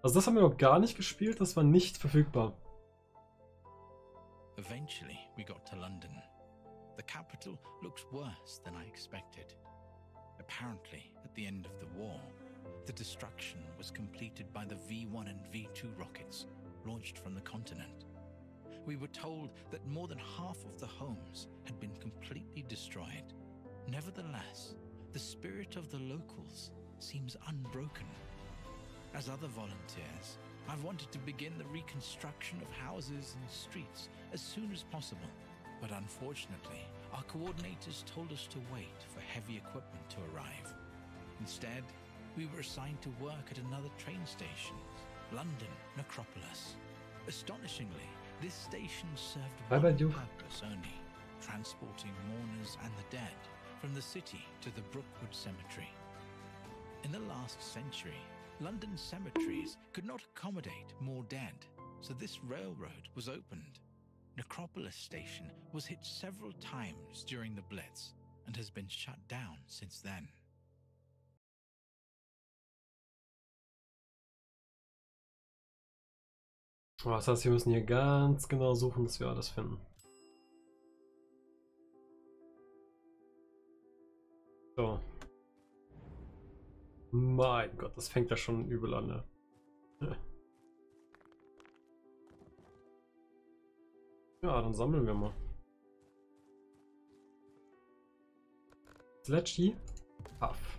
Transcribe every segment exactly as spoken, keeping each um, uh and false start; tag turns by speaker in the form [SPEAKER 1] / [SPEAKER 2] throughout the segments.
[SPEAKER 1] Also das haben wir noch gar nicht gespielt, das war nicht verfügbar.
[SPEAKER 2] Eventually, we got to London. The capital looks worse than I expected. Apparently, at the end of the war, the destruction was completed by the V one and V two rockets launched from the continent. We were told that more than half of the homes had been completely destroyed. Nevertheless, the spirit of the locals seems unbroken. As other volunteers, I've wanted to begin the reconstruction of houses and streets as soon as possible. But unfortunately, our coordinators told us to wait for heavy equipment to arrive. Instead, we were assigned to work at another train station, London Necropolis. Astonishingly, this station served one purpose only, transporting mourners and the dead from the city to the Brookwood Cemetery. In the last century, London cemeteries could not accommodate more dead, so this railroad was opened. Necropolis Station was hit several times during the Blitz and has been shut down since then.
[SPEAKER 1] Das heißt, wir müssen hier ganz genau suchen, dass wir alles finden. So. Mein Gott, das fängt ja schon übel an, ne? Ja, dann sammeln wir mal. Sledgy. Puff.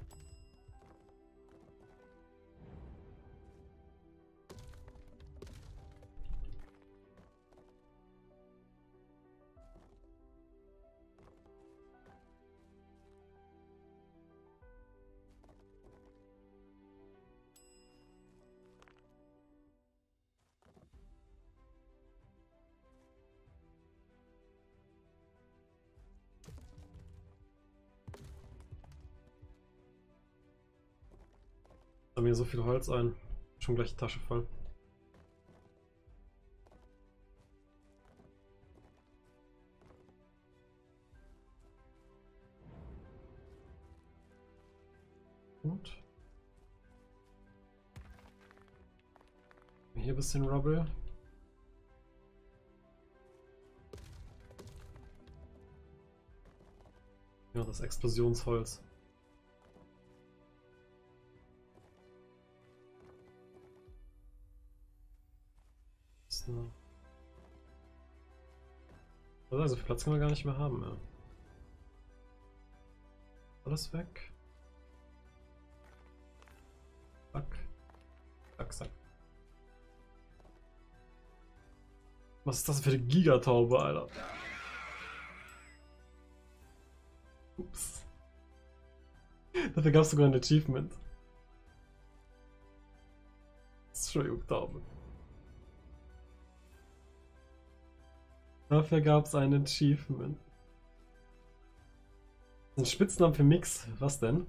[SPEAKER 1] Da mir so viel Holz ein. Schon gleich die Tasche voll. Und hier ein bisschen Rubble. Ja, das Explosionsholz. So. Also viel Platz können wir gar nicht mehr haben. Ja. Alles weg. Zack. Zack, zack. Was ist das für eine Gigataube, Alter? Ups. Dafür gab es sogar ein Achievement. Entschuldigung, Taube. Dafür gab es ein Achievement. Ein Spitznamen für Mix. Was denn?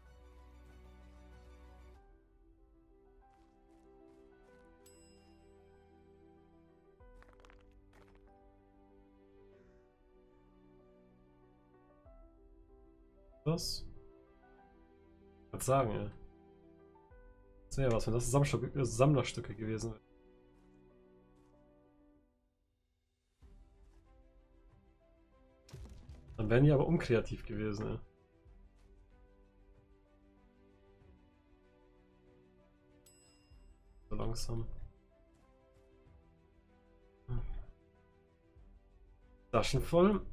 [SPEAKER 1] Was? Ich würde sagen, ja. Das wäre was, wenn das Sammlerstücke, Sammlerstücke gewesen wären. Dann wären die aber unkreativ gewesen, ja. So langsam. Taschen voll.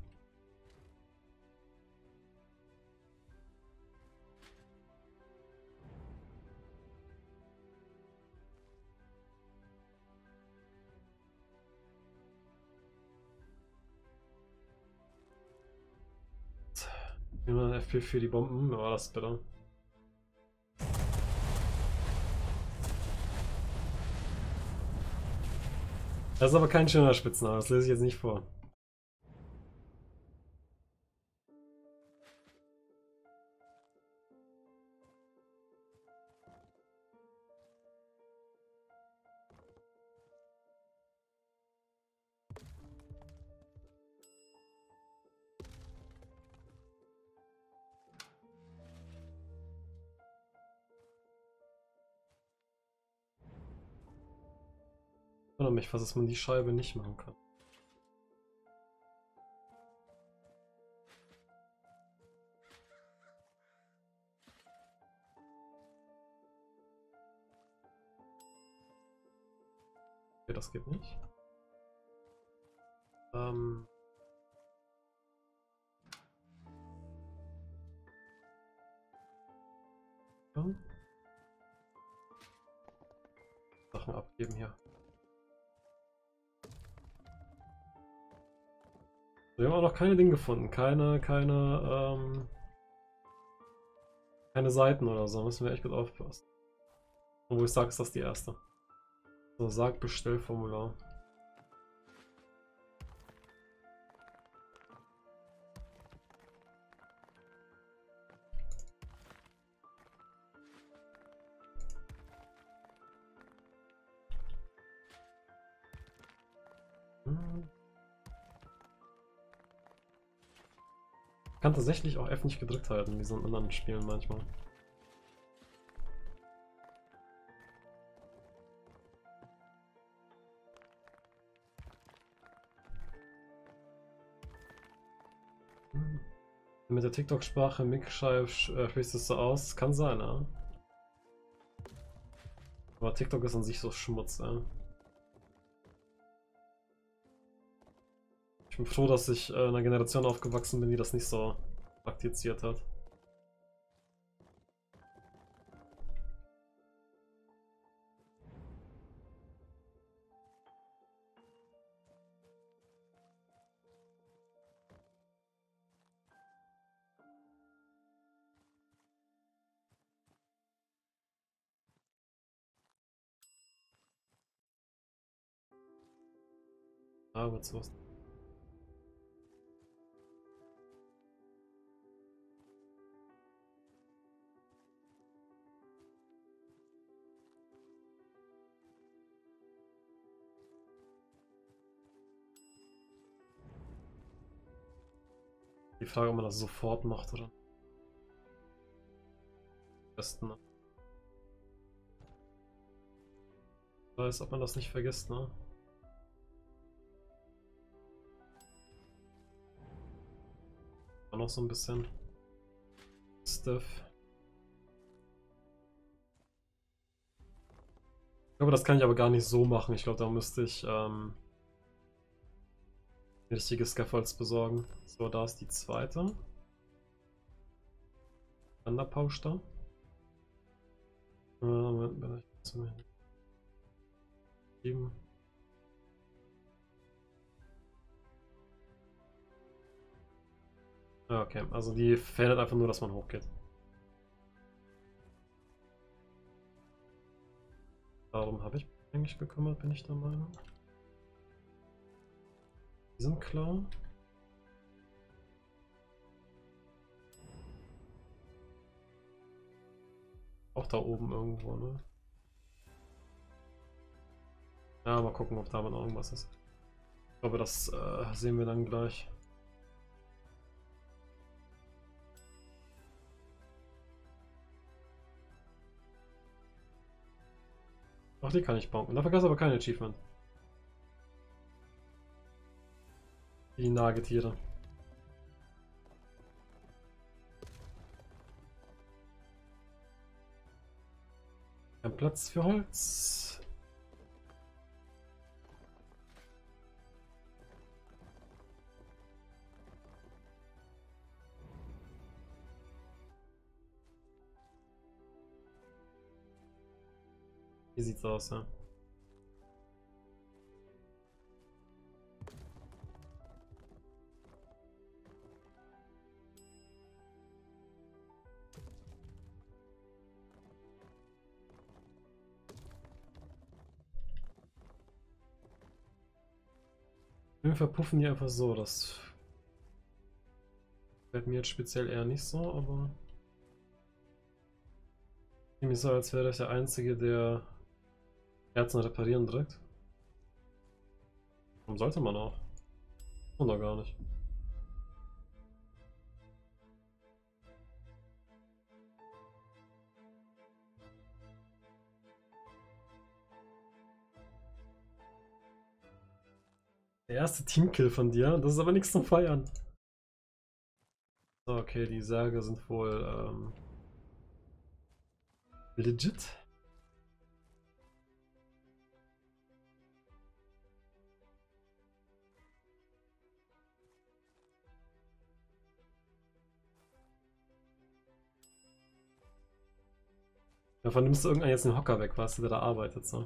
[SPEAKER 1] Immer ein F P für die Bomben, wer war das bitte? Das ist aber kein schöner Spitzname, das lese ich jetzt nicht vor. wundere mich, was man die Scheibe nicht machen kann. Okay, das geht nicht. Ähm. Ja. Sachen abgeben hier. Wir haben auch noch keine Dinge gefunden. Keine, keine, ähm, keine Seiten oder so. Müssen wir echt gut aufpassen. Und wo ich sage, ist das die erste. So, sag Bestellformular. Hm. Ich kann tatsächlich auch F nicht gedrückt halten, wie so in anderen Spielen manchmal. Hm. Mit der TikTok-Sprache Mick-Schreib äh, sprichst du es so aus? Kann sein, ja. Aber TikTok ist an sich so Schmutz, ja. Ich bin froh, dass ich äh, in einer Generation aufgewachsen bin, die das nicht so praktiziert hat. Aber sowas. Die Frage, ob man das sofort macht oder am besten. Ne? Ich weiß, ob man das nicht vergisst, ne? War noch so ein bisschen stiff. Ich glaube, das kann ich aber gar nicht so machen. Ich glaube, da müsste ich ähm, richtige Scaffolds besorgen. So, da ist die zweite. Wanderpausch da. Äh, Moment, bin ich zu mir. Sieben. Ja, okay, also die verhindert einfach nur, dass man hochgeht. Darum habe ich mich eigentlich gekümmert, bin ich der Meinung. Die sind klar. Auch da oben irgendwo, ne? Ja, mal gucken, ob da noch irgendwas ist. Ich glaube, das äh, sehen wir dann gleich. Ach, die kann ich bauen. Dafür gab es aber kein Achievement. Die Nagetiere. Kein Platz für Holz. Wie sieht's aus, ja? Wir verpuffen die einfach so, das fällt mir jetzt speziell eher nicht so, aber irgendwie so, als wäre ich der Einzige, der Herzen reparieren drückt. Warum sollte man auch? Oder gar nicht. Der erste Teamkill von dir, das ist aber nichts zum Feiern. So, okay, die Särge sind wohl ähm, legit. Davon nimmst du irgendeinen jetzt den Hocker weg, weißt du, der da arbeitet, so.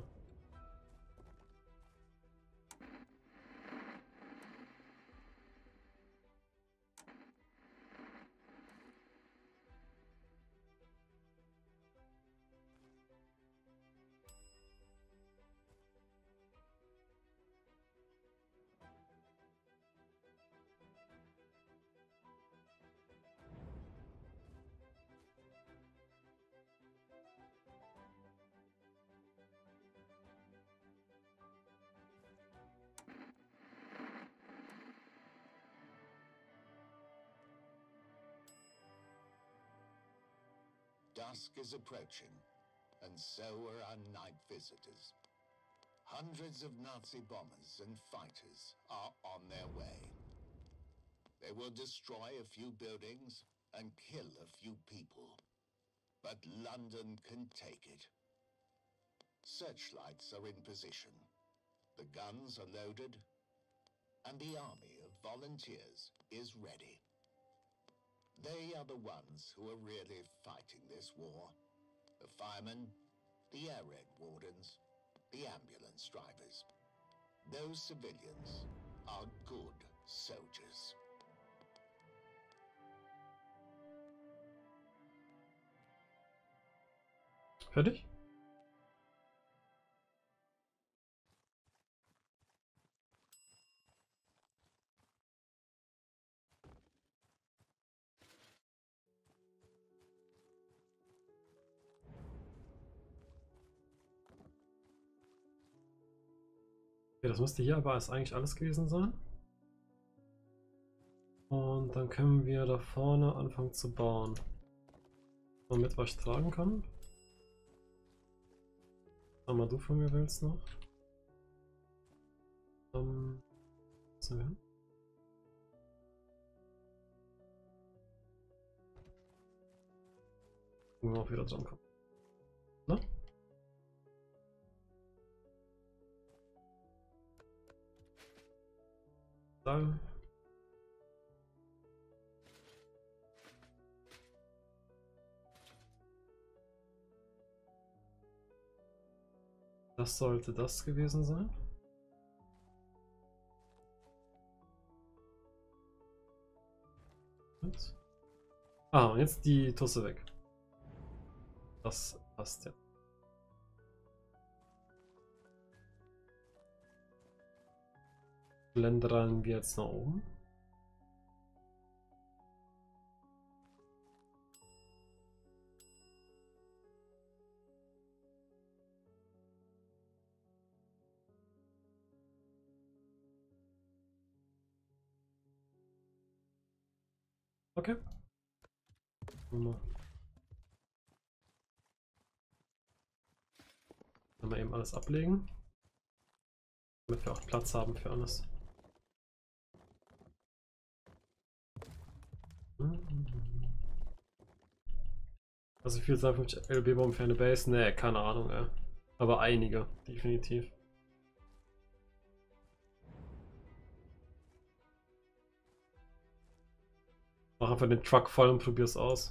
[SPEAKER 3] Dusk is approaching, and so are our night visitors. Hundreds of Nazi bombers and fighters are on their way. They will destroy a few buildings and kill a few people. But London can take it. Searchlights are in position. The guns are loaded, and the army of volunteers is ready. They are the ones who are really fighting this war. The firemen, the air raid wardens, the ambulance drivers. Those civilians are good soldiers.
[SPEAKER 1] Fertig? Okay, das müsste hier aber eigentlich alles gewesen sein. Und dann können wir da vorne anfangen zu bauen. Wenn man mit euch tragen kann. Sag mal, du von mir willst noch. Ähm, so, ja. Gucken wir mal, ob wir da dran kommen. Na? Sagen. Das sollte das gewesen sein. Und? Ah, und jetzt die Tusse weg. Das passt ja. Schlendern wir jetzt nach oben. Okay. Mal. Dann mal eben alles ablegen. Damit wir auch Platz haben für alles. Also viel zweihundertfünfzig L B-Bomben für eine Base? Ne, keine Ahnung, ey. Aber einige, definitiv. Mach einfach den Truck voll und probier's aus.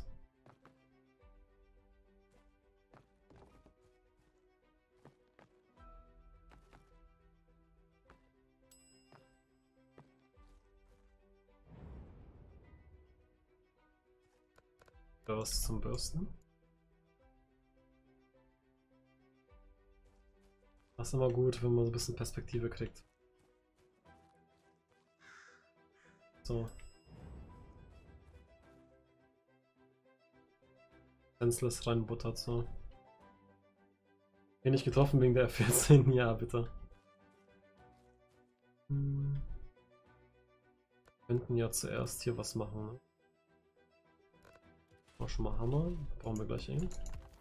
[SPEAKER 1] Da was zum Bürsten. Das ist immer gut, wenn man so ein bisschen Perspektive kriegt. So. Senseless reinbuttert, so. Bin ich getroffen wegen der F vierzehn? Ja, bitte. Hm. Wir könnten ja zuerst hier was machen, ne? Auch schon mal Hammer. Brauchen wir gleich eh.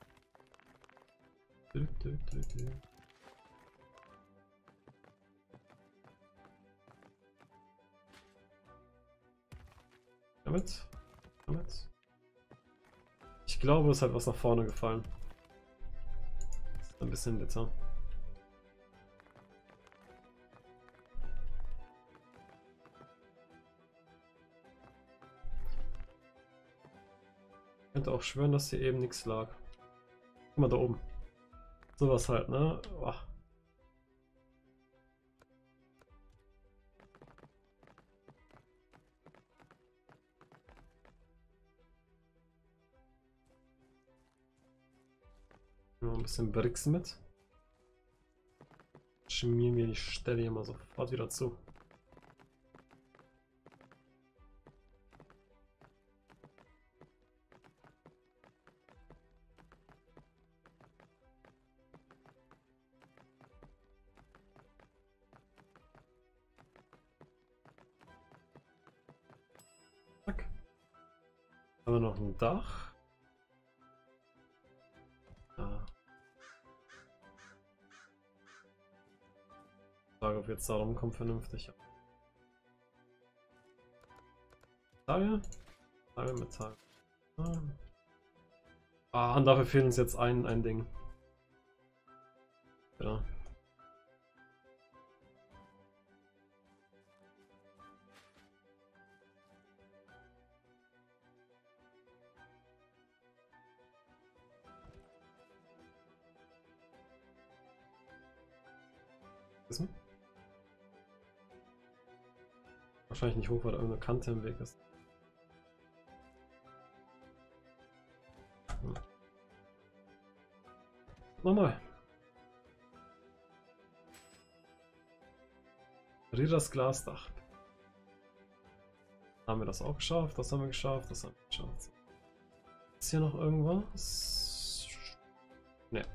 [SPEAKER 1] Dö, dö, dö, dö. Damit. Damit. Ich glaube, es hat was nach vorne gefallen. Das ist ein bisschen bitter. Ich könnte auch schwören, dass hier eben nichts lag. Guck mal da oben. Sowas halt, ne? Oh. Noch ein bisschen Bricks mit. Schmieren wir die Stelle hier mal sofort wieder zu. Zack. Haben wir noch ein Dach? Ah. Frage, ob jetzt da rumkommt vernünftig. Metall? Metall, Metall. Ah. Ah, und dafür fehlt uns jetzt ein, ein Ding. Ja. Wissen? Wahrscheinlich nicht hoch, weil da irgendeine Kante im Weg ist. Hm. Nochmal. Das Glasdach. Haben wir das auch geschafft? Das haben wir geschafft. Das haben wir geschafft. Ist hier noch irgendwas? Ne.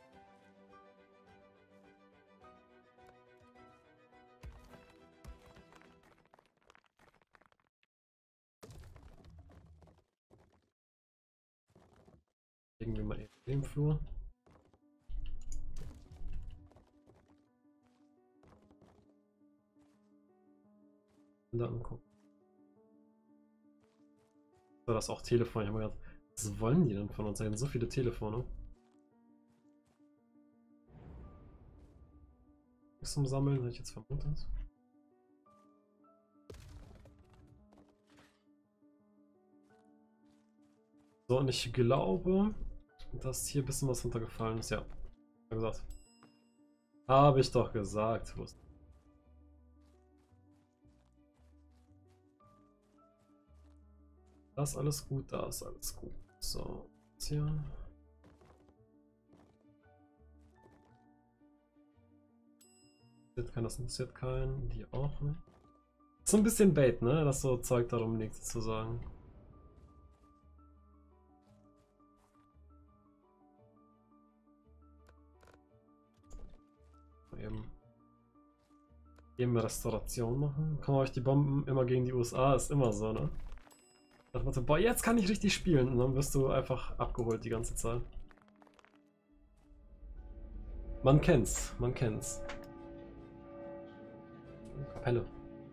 [SPEAKER 1] Legen wir mal eben den Flur. Da angucken. So, das ist auch Telefon. Ich habe mir gedacht, was wollen die denn von uns? Da sind so viele Telefone. Nichts zum Sammeln, hätte ich jetzt vermutet. So, und ich glaube, dass hier ein bisschen was runtergefallen ist. Ja, wie gesagt. Habe ich doch gesagt. Wo ist da ist alles gut, da ist alles gut. So, jetzt hier. Das interessiert keinen, die auch nicht. So ein bisschen Bait, ne? Dass so Zeug darum liegt, sozusagen. Eben. Eben Restauration machen. Kann man euch die Bomben immer gegen die U S A? Ist immer so, ne? Da dachte man so, boah, jetzt kann ich richtig spielen. Und dann wirst du einfach abgeholt die ganze Zeit. Man kennt's, man kennt's. Kapelle.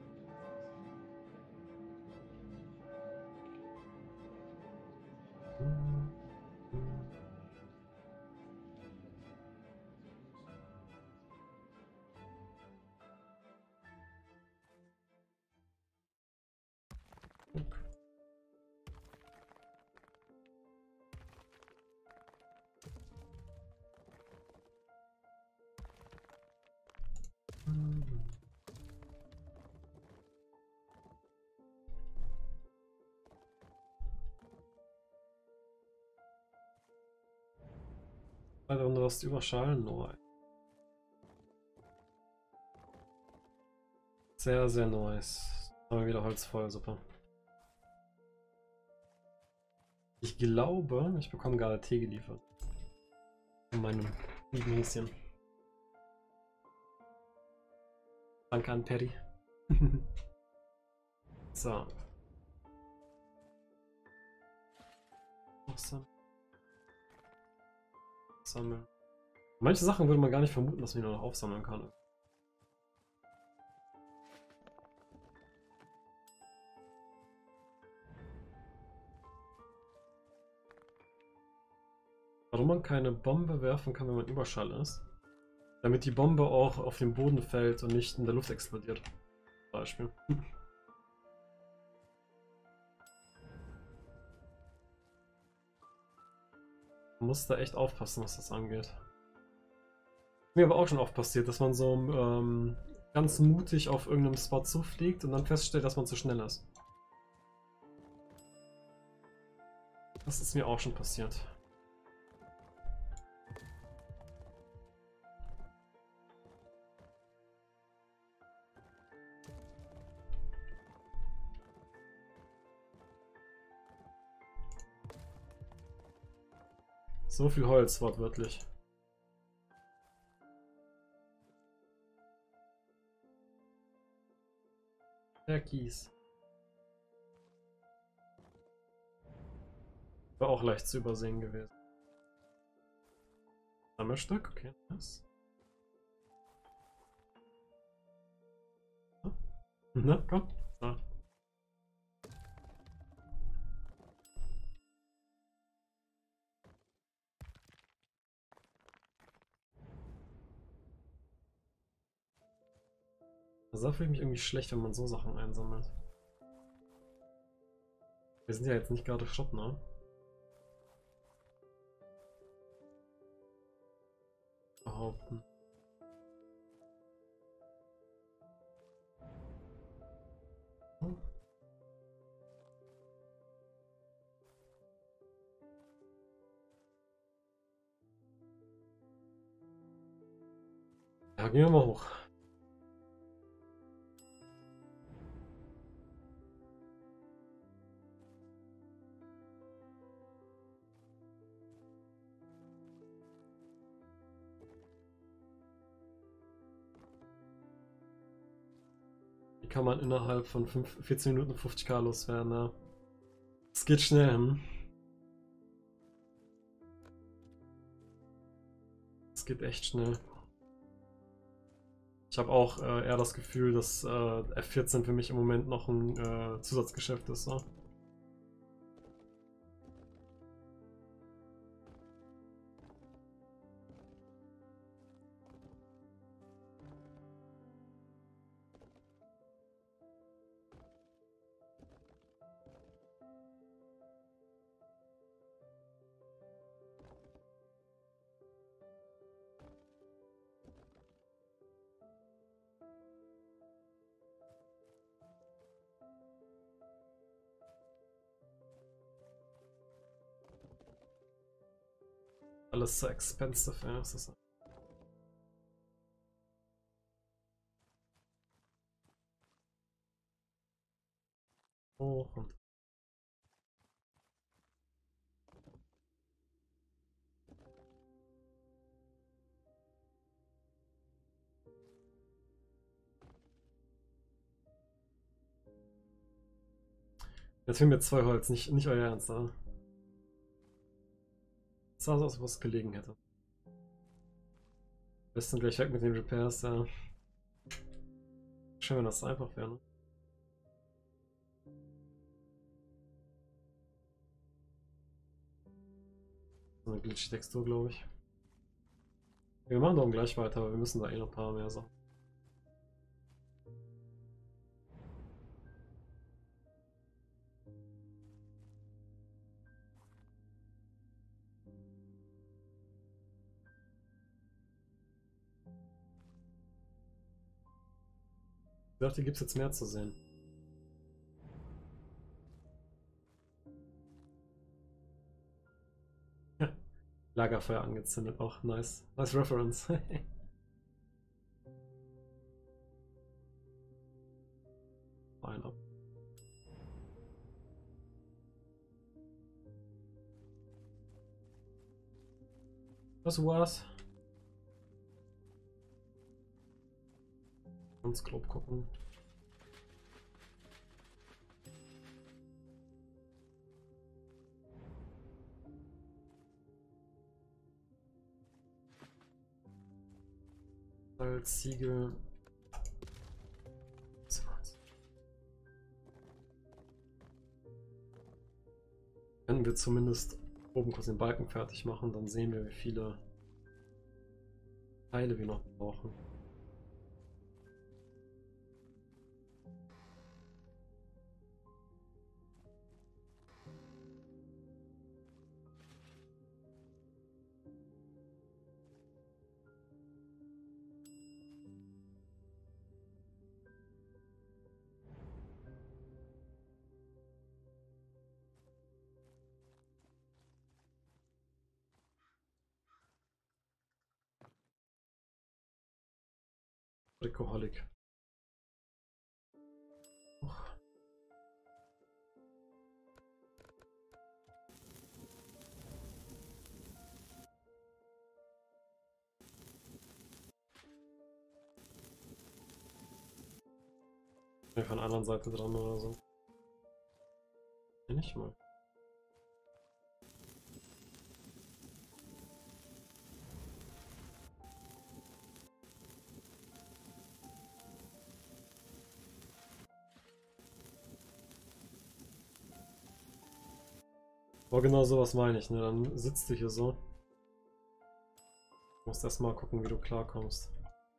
[SPEAKER 1] Alter, und du hast überschallen neu. Sehr, sehr nice. Haben wir wieder Holz voll, super. Ich glaube, ich bekomme gerade Tee geliefert. Von meinem lieben Häschen. Danke an Perry. So. Awesome. Sammeln. Manche Sachen würde man gar nicht vermuten, dass man die noch aufsammeln kann. Warum man keine Bombe werfen kann, wenn man Überschall ist? Damit die Bombe auch auf den Boden fällt und nicht in der Luft explodiert. Zum Beispiel. Man muss da echt aufpassen, was das angeht. Mir aber auch schon oft passiert, dass man so ähm, ganz mutig auf irgendeinem Spot zufliegt und dann feststellt, dass man zu schnell ist. Das ist mir auch schon passiert. So viel Holz, wortwörtlich. Der Kies. War auch leicht zu übersehen gewesen. Sammelstück, okay, nice. Na, komm. Ah. Da fühle ich mich irgendwie schlecht, wenn man so Sachen einsammelt. Wir sind ja jetzt nicht gerade Shop, ne? Behaupten. Hm. Ja, gehen wir mal hoch. Wie kann man innerhalb von fünf, vierzehn Minuten fünfzig K loswerden? Ja. Es geht schnell. Hm? Es geht echt schnell. Ich habe auch äh, eher das Gefühl, dass äh, F vierzehn für mich im Moment noch ein äh, Zusatzgeschäft ist. So. Alles so expensive, ja, das ist hoch und jetzt fehlen mir zwei Holz, nicht, nicht euer Ernst, aber es sah so aus, was gelegen hätte. Wir sind gleich weg mit den Repairs, ja. Schön, wenn das einfach wäre, ne? So eine glitchy Textur, glaube ich. Wir machen doch gleich weiter, aber wir müssen da eh noch ein paar mehr Sachen. Ich dachte, hier gibt es jetzt mehr zu sehen. Ja. Lagerfeuer angezündet, auch nice. Nice Reference. Ein ab. Das war's. Ganz grob gucken. Salz, Ziegel. Können wir zumindest Oben kurz den Balken fertig machen, dann sehen wir, wie viele Teile wir noch brauchen. Bricoholic. Von der anderen Seite dran oder so. Ja, nicht mal. Aber genau sowas meine ich, ne? Dann sitzt du hier so. Du musst erst mal gucken, wie du klarkommst.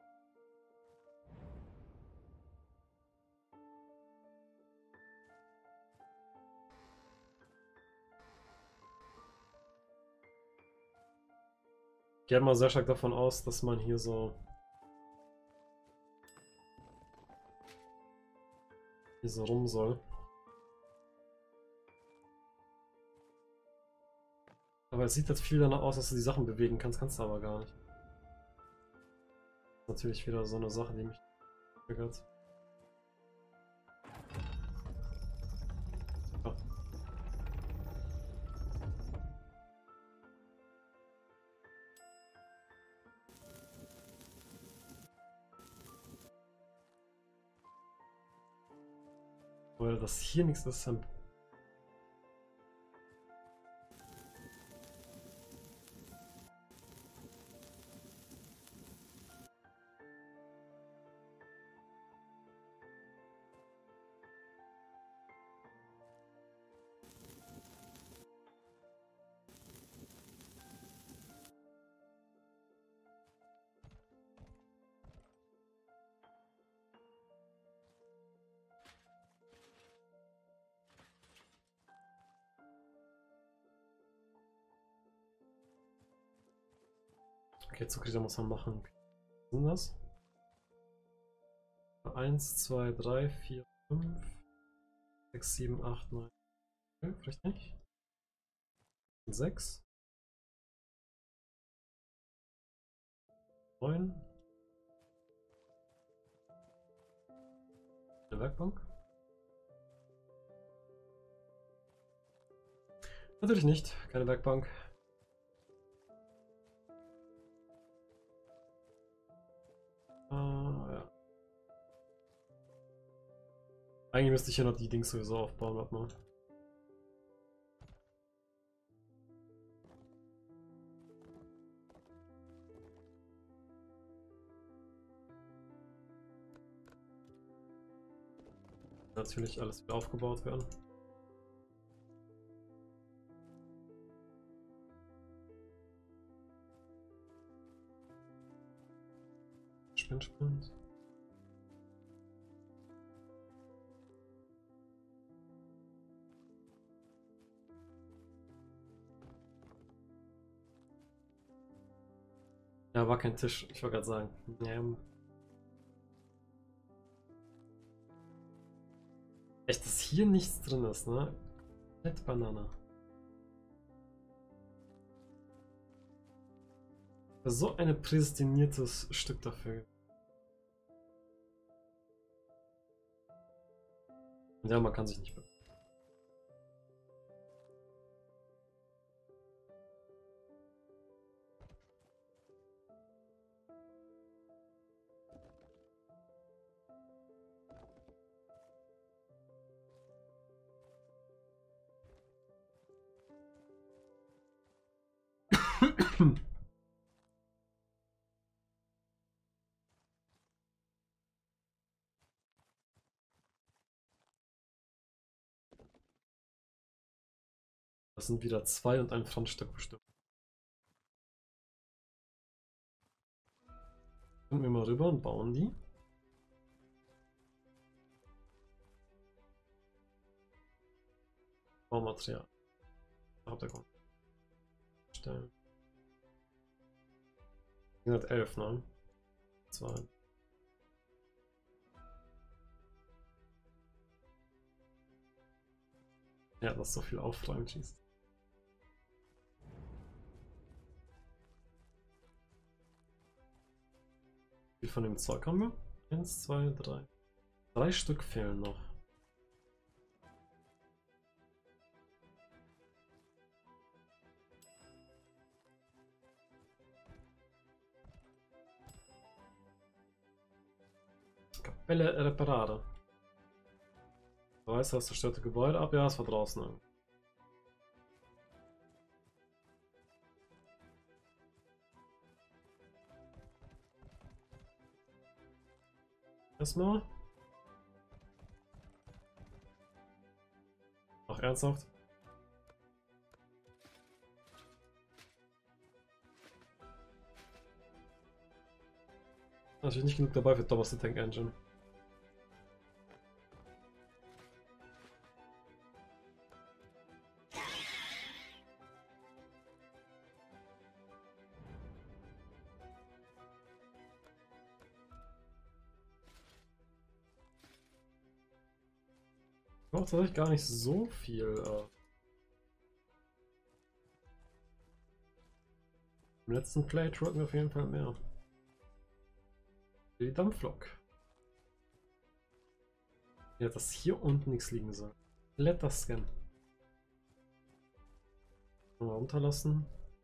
[SPEAKER 1] Ich gehe mal sehr stark davon aus, dass man hier so hier so rum soll. Aber es sieht jetzt viel danach aus, dass du die Sachen bewegen kannst, kannst du aber gar nicht. Natürlich wieder so eine Sache, die mich triggert. Ja. Weil das hier nichts ist, dann okay, Zuckrieder muss man machen. Was sind das? eins, zwei, drei, vier, fünf, sechs, sieben, acht, neun, vielleicht nicht? sechs, neun, eine Werkbank? Natürlich nicht, keine Werkbank. Ah, ja. Eigentlich müsste ich ja noch die Dings sowieso aufbauen, warte mal. Natürlich alles wieder aufgebaut werden. Sprint, Sprint. Ja, war kein Tisch, ich wollte gerade sagen. Ja. Echt, dass hier nichts drin ist, ne? Komplett Banane. So ein prädestiniertes Stück dafür. Ja, man kann sich nicht be Das sind wieder zwei und ein Frontstück bestimmt. Gehen wir mal rüber und bauen die. Baumaterial. Hauptdeckung. Stellen. hundertelf, ne? zwei. Ja, das ist so viel aufräumen schießt. Wie viel von dem Zeug haben wir? Eins, zwei, drei. Drei Stück fehlen noch. Kapelle reparare. Weiß das zerstörte Gebäude ab? Ja, es war draußen. Ne? Erstmal. Ach, ernsthaft? Natürlich nicht genug dabei für Thomas the Tank Engine. Braucht tatsächlich gar nicht so viel. Äh Im letzten Playthrough hatten wir auf jeden Fall mehr. Die Dampflok. Ja, dass hier unten nichts liegen soll. Let das scannen. Mal runterlassen.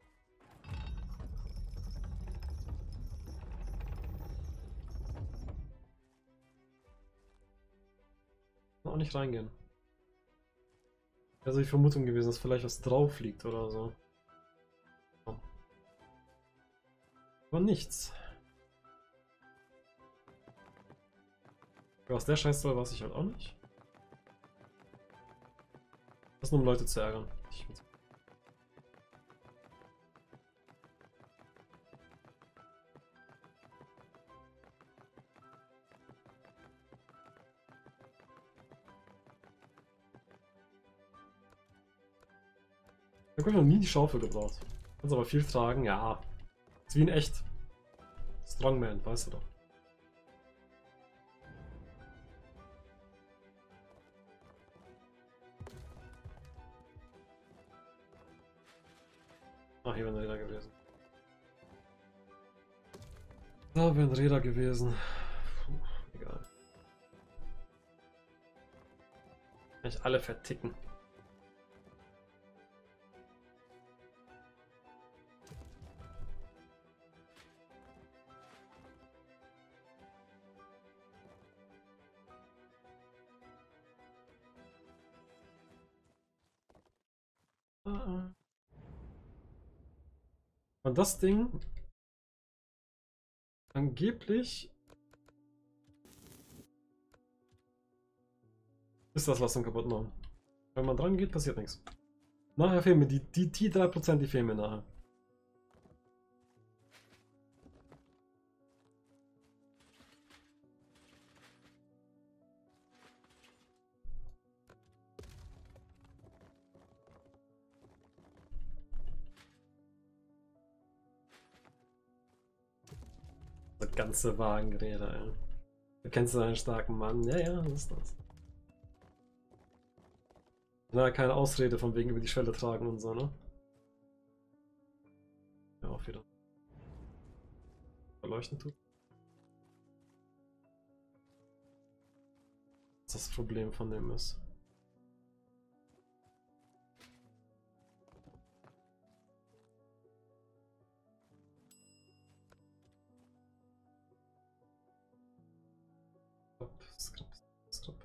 [SPEAKER 1] Auch nicht reingehen. Also die Vermutung gewesen, dass vielleicht was drauf liegt oder so. Aber nichts. Was der Scheiß soll, weiß ich halt auch nicht. Das nur um Leute zu ärgern. Ich Ich habe noch nie die Schaufel gebraucht. Kannst aber viel tragen, ja. Ist wie in echt. Strongman, weißt du doch. Ah, hier wären Räder gewesen. Da wären Räder gewesen. Puh, egal. Kann ich alle verticken. Und das Ding angeblich ist das, was dann kaputt machen. Wenn man dran geht, passiert nichts. Nachher fehlen mir die, die, die drei Prozent, die fehlen mir nachher. Das ganze Wagenräder, ey. Da kennst du einen starken Mann. Ja, ja, was ist das? Na, keine Ausrede von wegen über die Schwelle tragen und so, ne? Ja, auch wieder. Verleuchten tut. Was das Problem von dem ist. Skrip, skrip.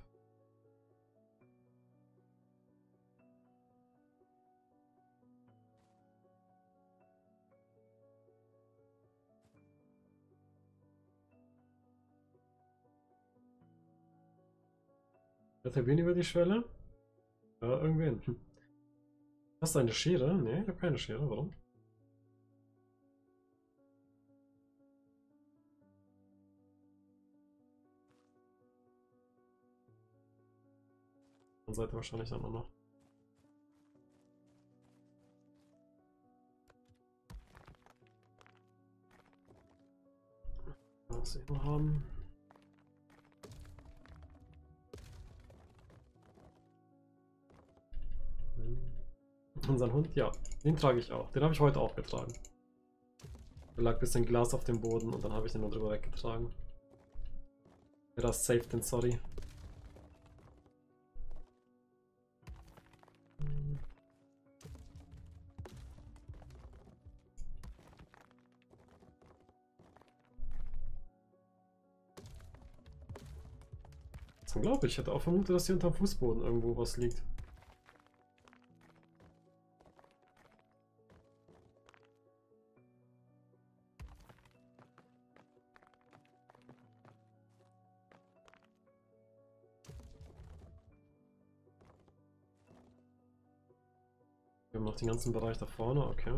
[SPEAKER 1] Hat er wen über die Schwelle? Ja, irgendwen. Hast du eine Schere? Ne, ich habe keine Schere. Warum? Dann seid ihr wahrscheinlich dann auch noch. Was wir noch haben. Unseren Hund, ja, den trage ich auch. Den habe ich heute auch getragen. Da lag ein bisschen Glas auf dem Boden und dann habe ich den nur drüber weggetragen. Wer das safe, denn sorry. Das ist unglaublich, ich hätte auch vermutet, dass hier unterm Fußboden irgendwo was liegt. Wir haben noch den ganzen Bereich da vorne, okay.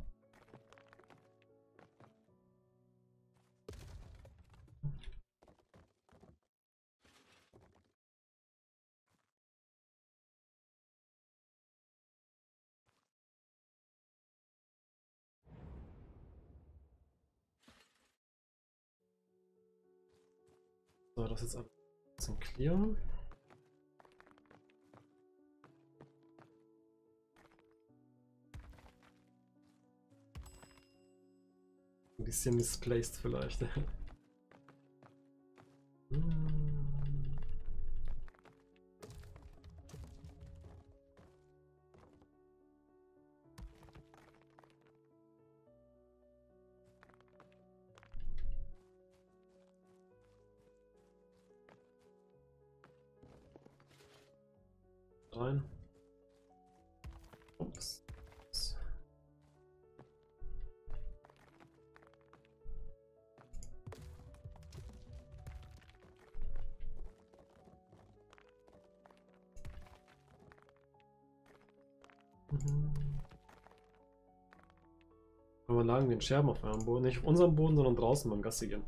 [SPEAKER 1] So, das ist jetzt alles ein bisschen clear. Ein bisschen misplaced vielleicht. Rein. Ups. Mhm. Aber lagen den Scherben auf eurem Boden. Nicht auf unserem Boden, sondern draußen beim Gassi gehen.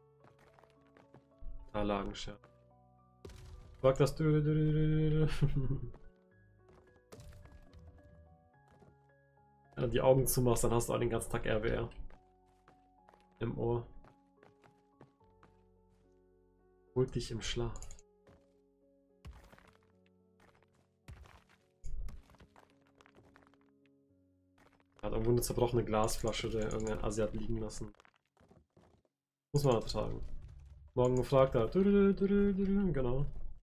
[SPEAKER 1] Da lagen Scherben. Sag das. Wenn du die Augen zumachst, dann hast du auch den ganzen Tag R W R. Im Ohr. Holt dich im Schlaf. Hat irgendwo eine zerbrochene Glasflasche, der irgendein Asiat liegen lassen. Muss man ertragen. Morgen gefragt hat. Genau.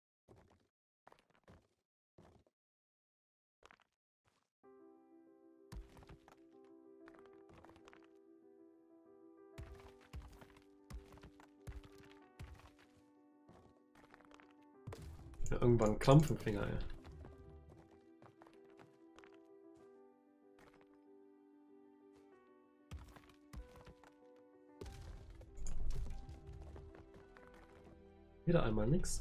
[SPEAKER 1] Ja, irgendwann ein Krampf im Finger, ey. Wieder einmal nix.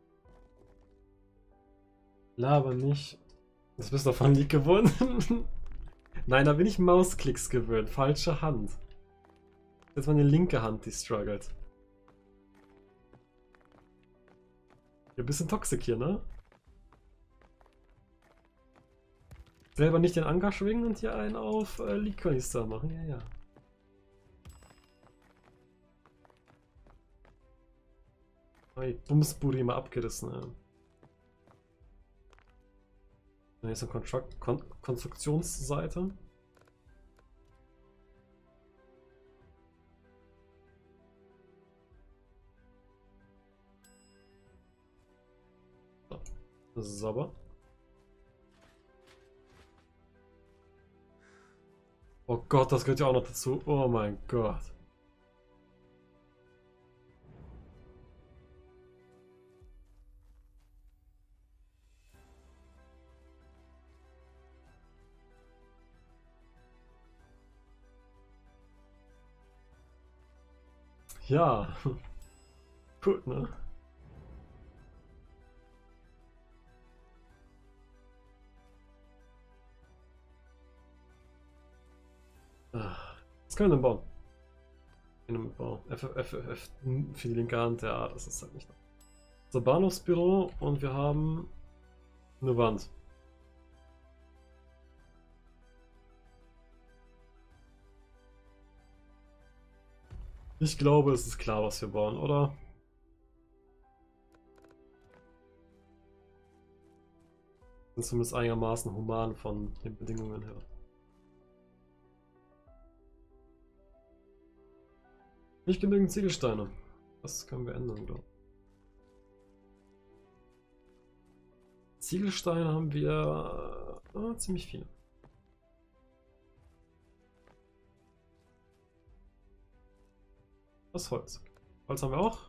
[SPEAKER 1] Laber nicht. Das bist du von League gewohnt. Nein, da bin ich Mausklicks gewöhnt. Falsche Hand. Jetzt meine linke Hand, die struggelt. Ein bisschen toxic hier, ne? Selber nicht den Anker schwingen und hier einen auf äh, League Star machen. Ja, ja. Hey, Bumsburi mal abgerissen, ja. Da ist eine Konstru- Kon Konstruktionsseite. So. Das ist sauber. Oh Gott, das gehört ja auch noch dazu. Oh mein Gott. Ja. Gut, ne? Was können wir denn bauen? Innenbau. F, F, F für die linke Hand, ja, das ist halt nicht. So, Bahnhofsbüro und wir haben eine Wand. Ich glaube, es ist klar, was wir bauen, oder? Sind zumindest einigermaßen human von den Bedingungen her. Nicht genügend Ziegelsteine. Das können wir ändern, glaube ich. Ziegelsteine haben wir äh, ziemlich viele. Das Holz. Holz haben wir auch.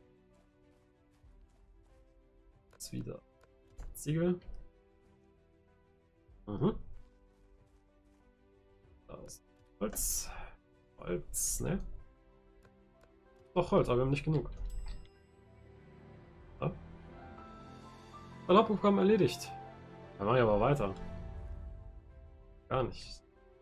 [SPEAKER 1] Jetzt wieder Ziegel. Mhm. Da ist Holz. Holz, ne? Doch Holz, aber wir haben nicht genug. Ja. Hauptprogramm erledigt. Dann mache ich aber weiter. Gar nicht.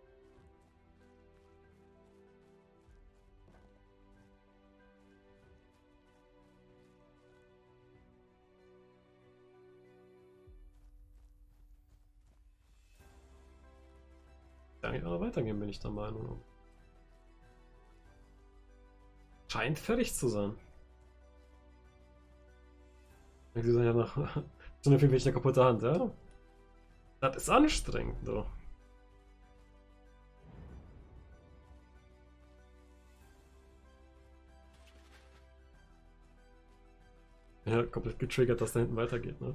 [SPEAKER 1] Kann eigentlich auch noch weitergehen, bin ich der Meinung. Scheint fertig zu sein. Sie sind ja noch so eine viel eine kaputte Hand, ja? Das ist anstrengend, doch. Ja, komplett getriggert, dass da hinten weitergeht, ne?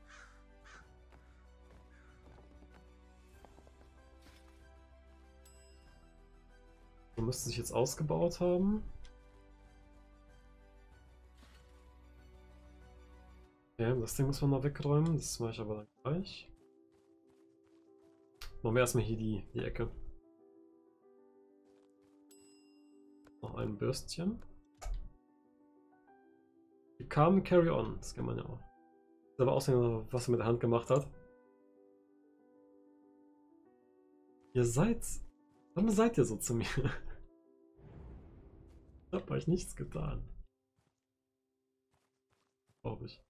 [SPEAKER 1] Man müsste sich jetzt ausgebaut haben. Okay, das Ding muss man noch wegräumen, das mache ich aber dann gleich. Machen wir erstmal hier die, die Ecke. Noch ein Bürstchen. Come carry on, das kann man ja auch. Das ist aber aussehen, was er mit der Hand gemacht hat. Ihr seid. Warum seid ihr so zu mir? Ich hab euch nichts getan. Glaube ich.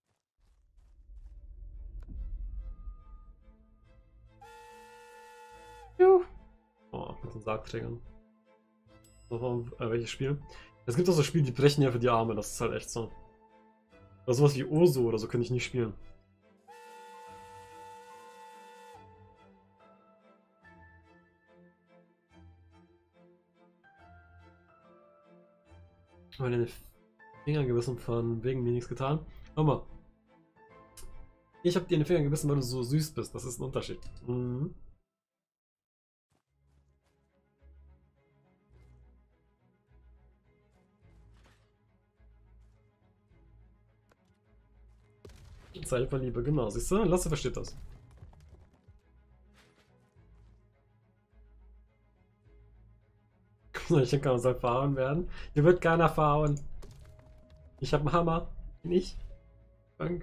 [SPEAKER 1] Juhu. Oh, mit den Sargträgern. Noch äh, welches Spiel? Es gibt auch so Spiele, die brechen ja für die Arme, das ist halt echt so. Oder sowas wie Osu oder so könnte ich nicht spielen. Weil deine Finger gebissen von wegen mir nichts getan. Hör mal. Ich hab dir in den Finger gebissen, weil du so süß bist. Das ist ein Unterschied. Mhm. Zeit von Liebe, genau. Siehst du? Lasse versteht das. Ich kann soll verhauen werden. Hier wird keiner verhauen. Ich habe einen Hammer. Bin ich? Dank.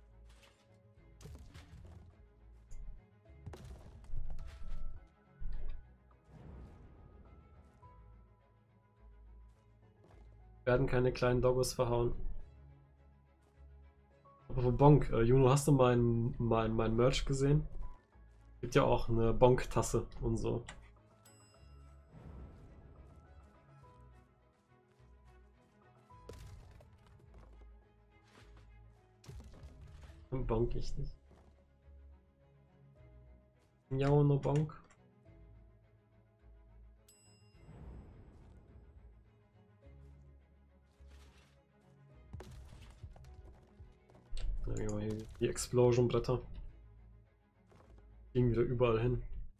[SPEAKER 1] Werden keine kleinen Doggos verhauen. Aber Bonk, äh, Juno, hast du mein, mein, mein Merch gesehen? Gibt ja auch eine Bonk-Tasse und so. Bonk ich nicht. Ja, no Bonk. Ja, hier die Explosion-Bretter. Gehen wieder überall hin.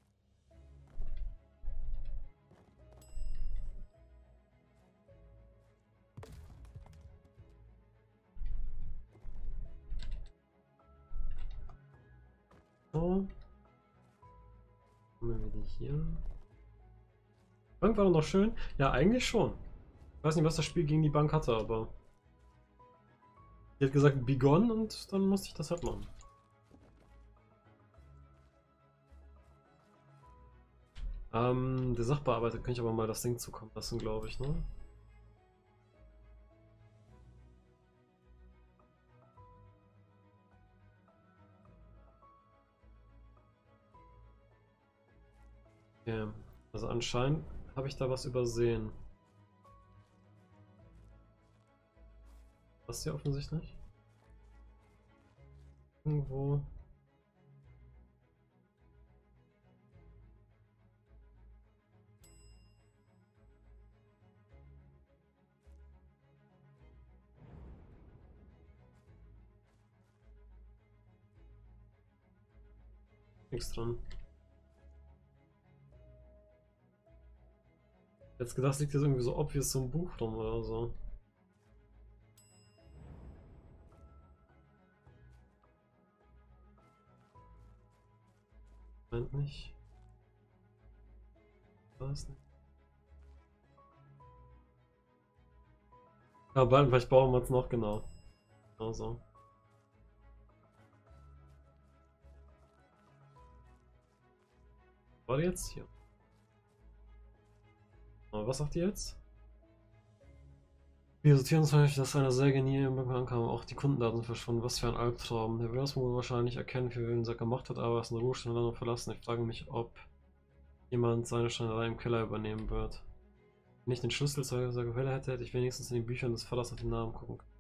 [SPEAKER 1] So. Haben wir die hier. Bank war doch noch schön. Ja, eigentlich schon. Ich weiß nicht, was das Spiel gegen die Bank hatte, aber die hat gesagt, begonnen und dann musste ich das halt machen. Ähm, der Sachbearbeiter könnte ich aber mal das Ding zukommen lassen, glaube ich, ne? Okay. Also anscheinend habe ich da was übersehen. Das hier offensichtlich? Irgendwo. Nichts dran. Jetzt gedacht, liegt jetzt irgendwie so obvious so ein Buch rum oder so. Meint nicht. Was nicht. Ja, bald, vielleicht bauen wir es noch genau. Genau so. War die jetzt hier? Aber was sagt die jetzt? Wir sortieren uns häufig, dass einer Säge nie im Bank ankam. Auch die Kundendaten verschwunden. Was für ein Albtraum. Der will das wohl wahrscheinlich erkennen, wie wen er gemacht hat, aber es in Ruhestand dann verlassen. Ich frage mich, ob jemand seine Schreinerei im Keller übernehmen wird. Wenn ich den Schlüssel zur Quelle hätte, hätte ich wenigstens in den Büchern des Vaters nach den Namen gucken können.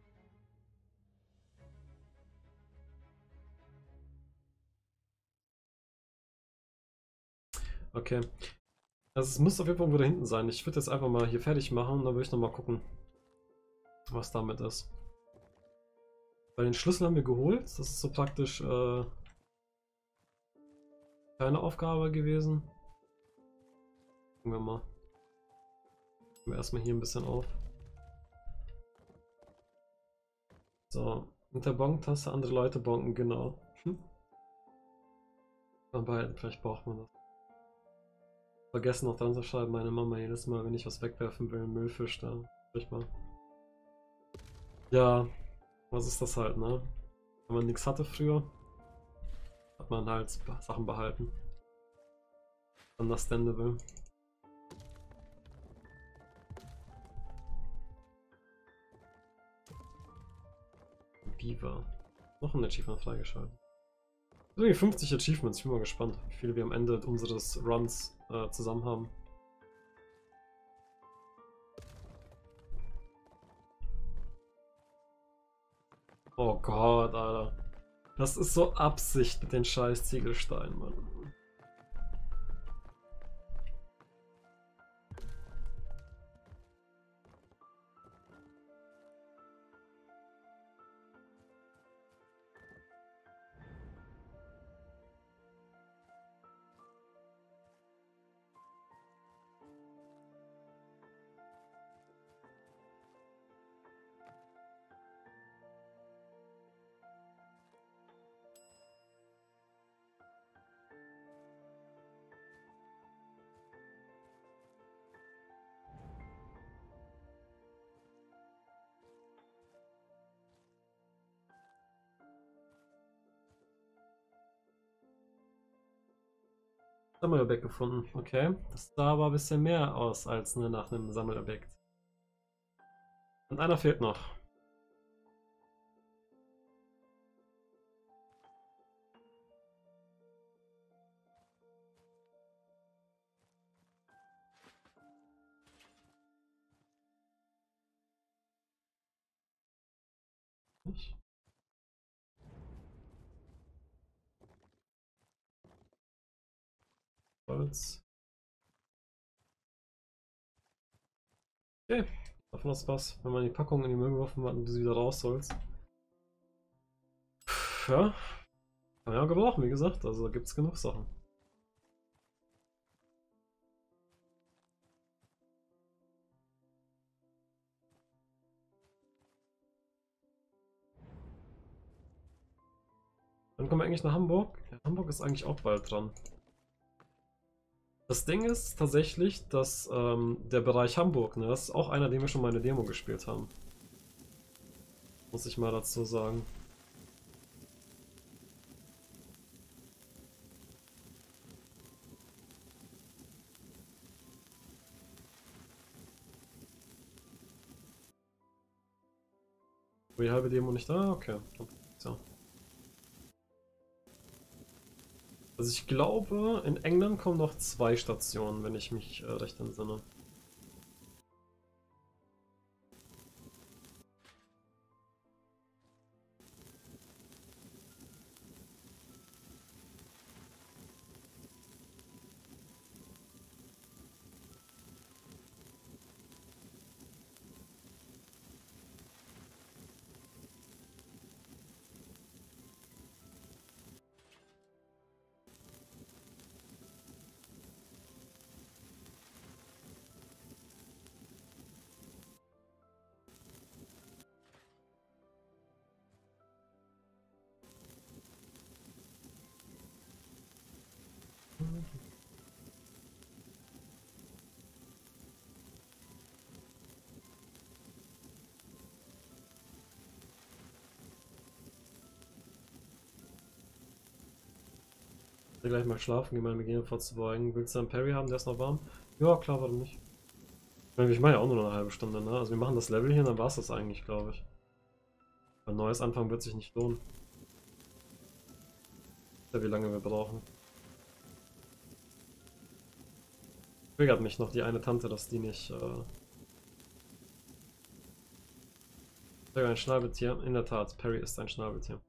[SPEAKER 1] Okay. Also es muss auf jeden Fall irgendwo da hinten sein. Ich würde jetzt einfach mal hier fertig machen und dann würde ich nochmal gucken, was damit ist. Weil den Schlüssel haben wir geholt. Das ist so praktisch äh, keine Aufgabe gewesen. Gucken wir mal. Nehmen wir erstmal hier ein bisschen auf. So, mit der Bonk-Taste andere Leute bonken, genau. Hm. Mal behalten, vielleicht braucht man das. Vergessen noch dran zu schreiben, meine Mama jedes Mal, wenn ich was wegwerfen will, Müllfisch da. Sprich mal. Ja, was ist das halt, ne? Wenn man nichts hatte früher, hat man halt Sachen behalten. Understandable. Beaver. Noch ein Achievement freigeschaltet. Irgendwie fünfzig Achievements, ich bin mal gespannt, wie viele wir am Ende unseres Runs äh, zusammen haben. Oh Gott, Alter. Das ist so Absicht mit den scheiß Ziegelsteinen, Mann. Sammelobjekt gefunden, okay. Das sah aber ein bisschen mehr aus als nur nach einem Sammelobjekt. Und einer fehlt noch. Nicht? Holz. Okay, davon das was. Wenn man die Packung in die Müll geworfen hat und du sie wieder raus sollst. Ja, kann man ja gebrauchen, wie gesagt. Also da gibt es genug Sachen. Dann kommen wir eigentlich nach Hamburg. Ja, Hamburg ist eigentlich auch bald dran. Das Ding ist tatsächlich, dass ähm, der Bereich Hamburg, ne, das ist auch einer, den wir schon mal in der Demo gespielt haben. Muss ich mal dazu sagen. Die halbe Demo nicht da? Okay. So. Also ich glaube, in England kommen noch zwei Stationen, wenn ich mich äh, recht entsinne. Ich will gleich mal schlafen, gehen, meine Gegner vorzubeugen. Willst du einen Parry haben, der ist noch warm? Ja, klar, warum nicht? Ich meine, ich mache ja auch nur noch eine halbe Stunde, ne? Also wir machen das Level hier und dann war es das eigentlich, glaube ich. Ein neues Anfang wird sich nicht lohnen. Ja, wie lange wir brauchen. Triggert mich noch die eine Tante, dass die nicht... Äh ein Schnabeltier. In der Tat, Parry ist ein Schnabeltier.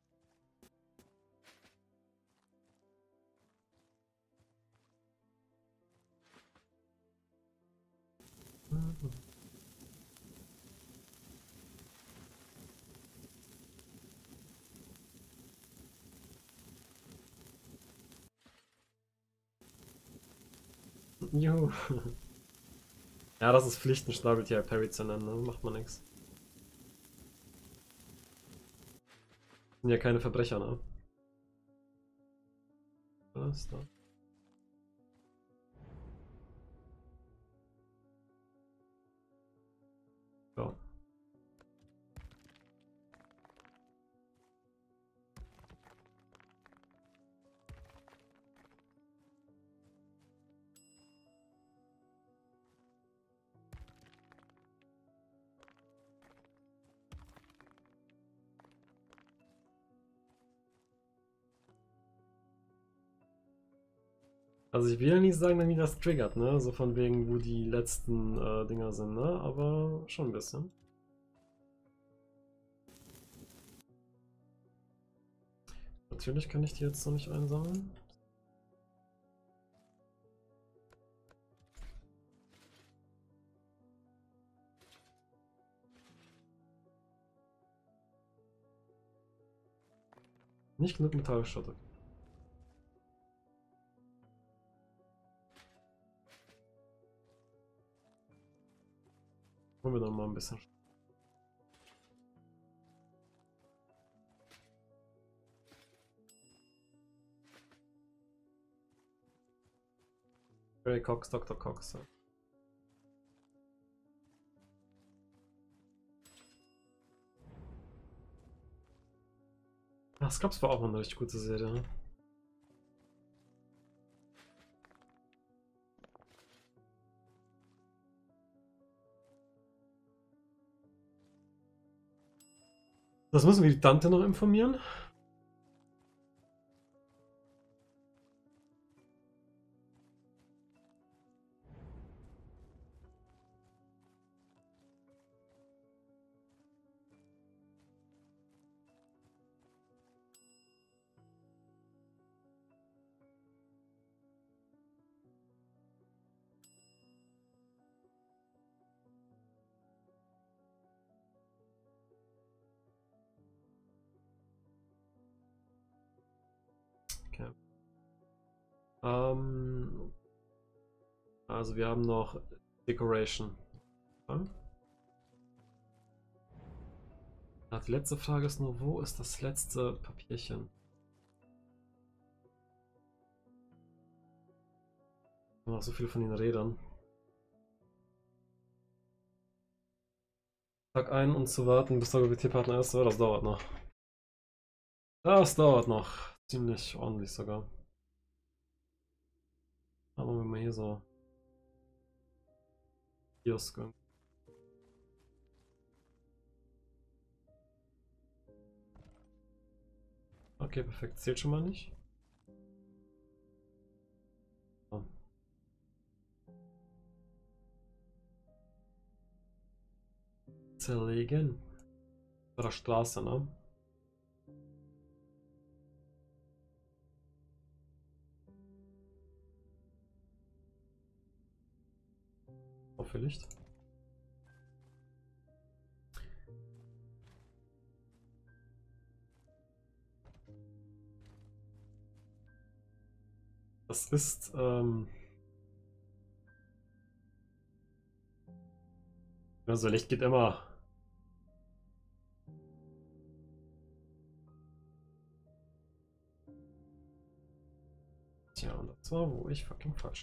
[SPEAKER 1] Juhu. Ja, das ist Pflicht, ein Schnabeltier Parry zu nennen, ne? Macht man nichts. Sind ja keine Verbrecher, ne? Was da? Ja. Also ich will ja nicht sagen, wie das triggert, ne? So von wegen, wo die letzten äh, Dinger sind, ne? Aber schon ein bisschen. Natürlich kann ich die jetzt noch nicht einsammeln. Nicht genug Metallschotte. Holen wir noch mal ein bisschen. Barry Cox, Doktor Cox. Ja. Ach, Scrubs war auch eine richtig gute Serie, ne? Das müssen wir die Tante noch informieren. Okay. Ähm, also wir haben noch Decoration. Ja? Ach, die letzte Frage ist nur, wo ist das letzte Papierchen? Noch so viel von den Rädern. Tag ein, um zu warten, bis der G B T-Partner ist. Oh, das dauert noch. Das dauert noch. Ziemlich ordentlich sogar. Aber wenn wir hier so Kiosk. Okay, perfekt. Zählt schon mal nicht. Oh. Zerlegen. Bei der Straße, ne? Auffällig. Das ist, ähm... also Licht geht immer. Tja, und das war, wo ich fucking falsch.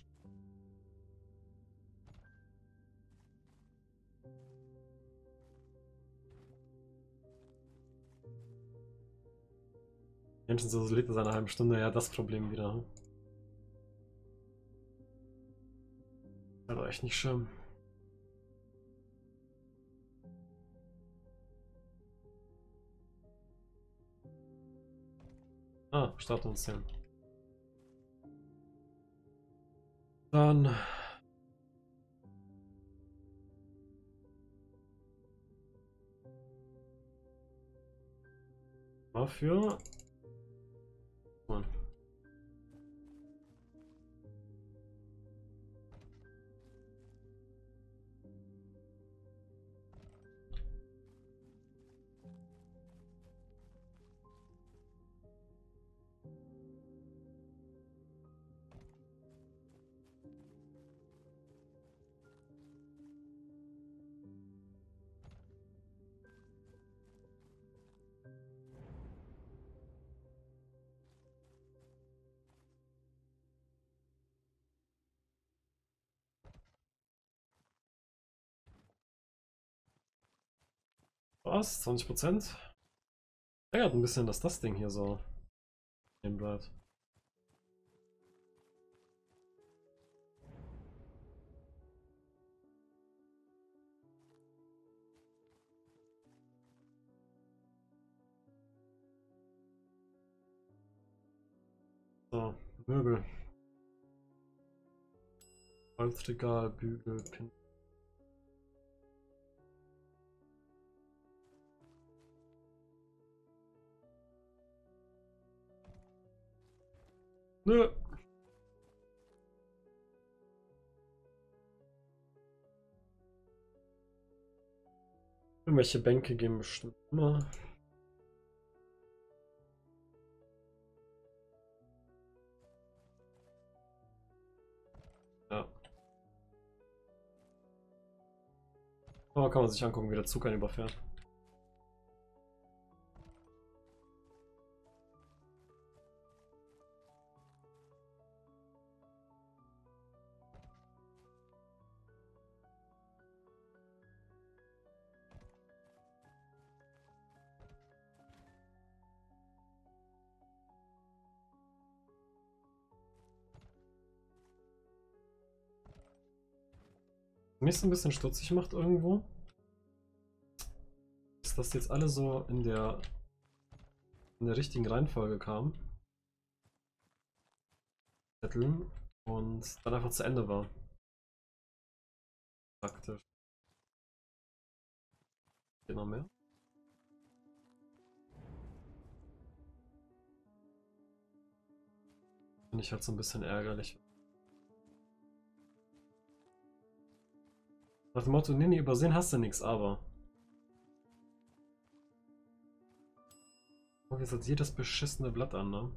[SPEAKER 1] Menschen so liegt es einer halben Stunde, ja, das Problem wieder. Also echt nicht schlimm. Ah, starten uns hin. Dann. Dafür. Mann. Was? zwanzig Prozent? Ärgert ein bisschen, dass das Ding hier so stehen bleibt. So, Möbel. Holzregal, Bügel, Pin. Nö. Irgendwelche Bänke gehen bestimmt immer. Ja. Aber kann man sich angucken, wie der Zug einen überfährt. Mich so ein bisschen stutzig macht irgendwo, ist, dass jetzt alle so in der in der richtigen Reihenfolge kamen. Zetteln und dann einfach zu Ende war. Praktisch. Geht noch mehr? Finde ich halt so ein bisschen ärgerlich. Nach dem Motto, nee, nee, übersehen hast du nichts, aber. Guck jetzt als jedes beschissene Blatt an, ne?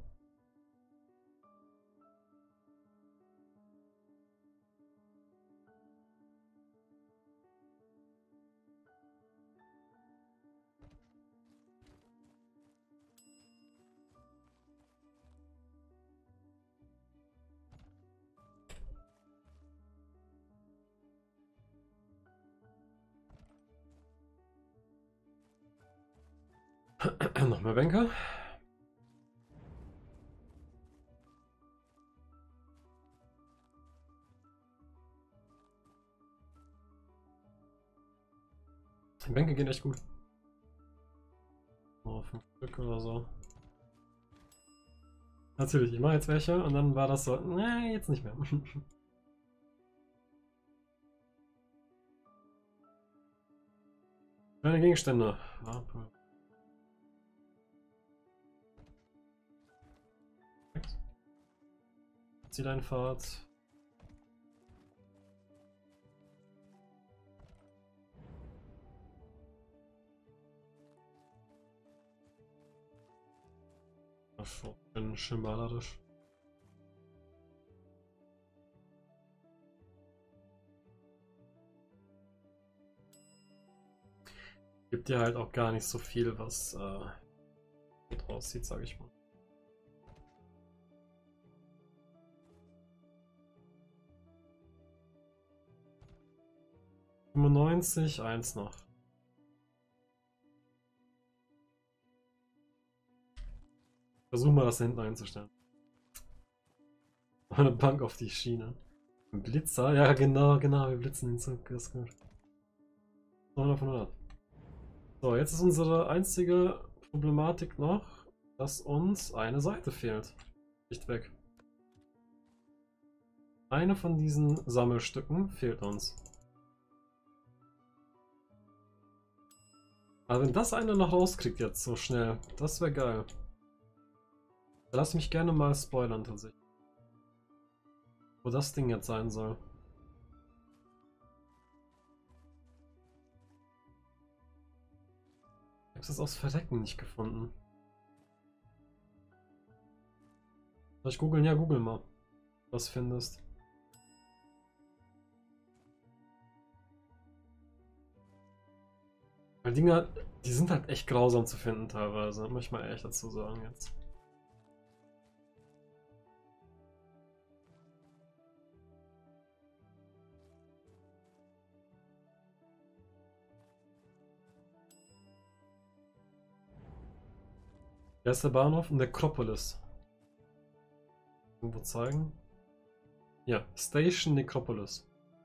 [SPEAKER 1] Noch mehr Bänke. Die Bänke gehen echt gut. Oh, fünf Stück oder so. Natürlich, ich mache jetzt welche und dann war das so, nee, jetzt nicht mehr. Kleine Gegenstände. Ah, Zieleinfahrt. Schön, schön malerisch. Gibt ja halt auch gar nicht so viel, was äh, gut aussieht, sage ich mal. fünfundneunzig, eins noch. Versuch mal das da hinten einzustellen. Eine Bank auf die Schiene. Ein Blitzer? Ja, genau, genau, wir blitzen den Zug. Das ist gut. hundert von hundert. So, jetzt ist unsere einzige Problematik noch, dass uns eine Seite fehlt. Nicht weg. Eine von diesen Sammelstücken fehlt uns. Aber wenn das einer noch rauskriegt jetzt so schnell, das wäre geil. Lass mich gerne mal spoilern tatsächlich. Wo das Ding jetzt sein soll. Ich hab's jetzt aus Verrecken nicht gefunden. Soll ich googeln? Ja, google mal. Was findest. Weil Dinger, die sind halt echt grausam zu finden teilweise, muss ich mal ehrlich dazu sagen jetzt. Wer ist der Bahnhof? Necropolis. Irgendwo zeigen? Ja, Station Necropolis.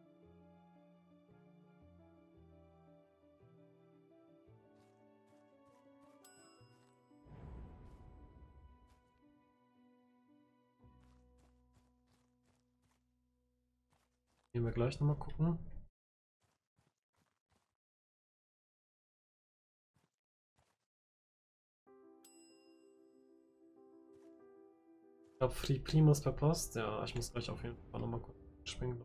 [SPEAKER 1] Gehen wir gleich nochmal gucken. Ich habe Free Primus verpasst. Ja, ich muss gleich auf jeden Fall nochmal kurz springen.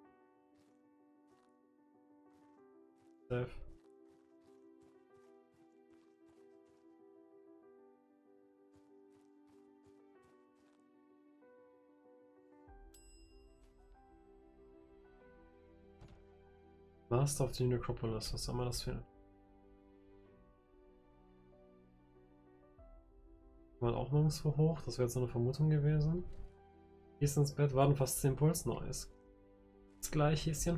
[SPEAKER 1] Safe. Master of the Necropolis, was soll man das finden? Mal auch nirgendwo hoch, das wäre jetzt so eine Vermutung gewesen. Gehst ins Bett, warten fast zehn Puls, nice. Das gleiche Häschen.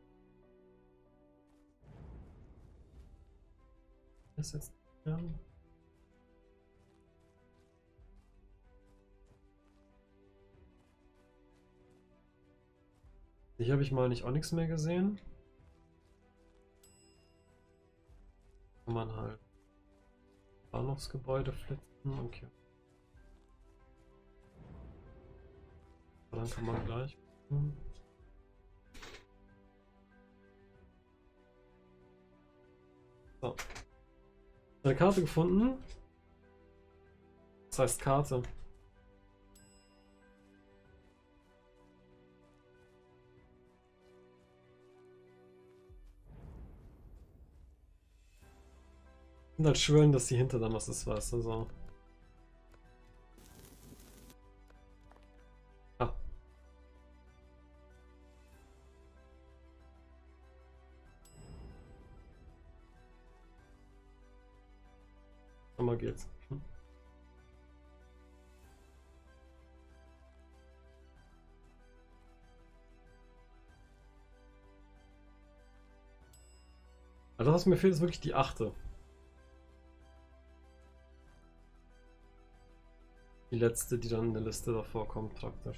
[SPEAKER 1] Ist jetzt. Ja. Hier habe ich mal nicht auch nichts mehr gesehen. Kann man halt Bahnhofsgebäude flitzen, okay. Aber dann kann man gleich. Hm. So. Eine Karte gefunden. Das heißt Karte. Ich bin halt schwören, dass die hinter dann was ist, weißt du, so. Ah. Mal geht's. Hm. Also was mir fehlt, ist wirklich die achte. Die letzte, die dann in der Liste davor kommt, praktisch.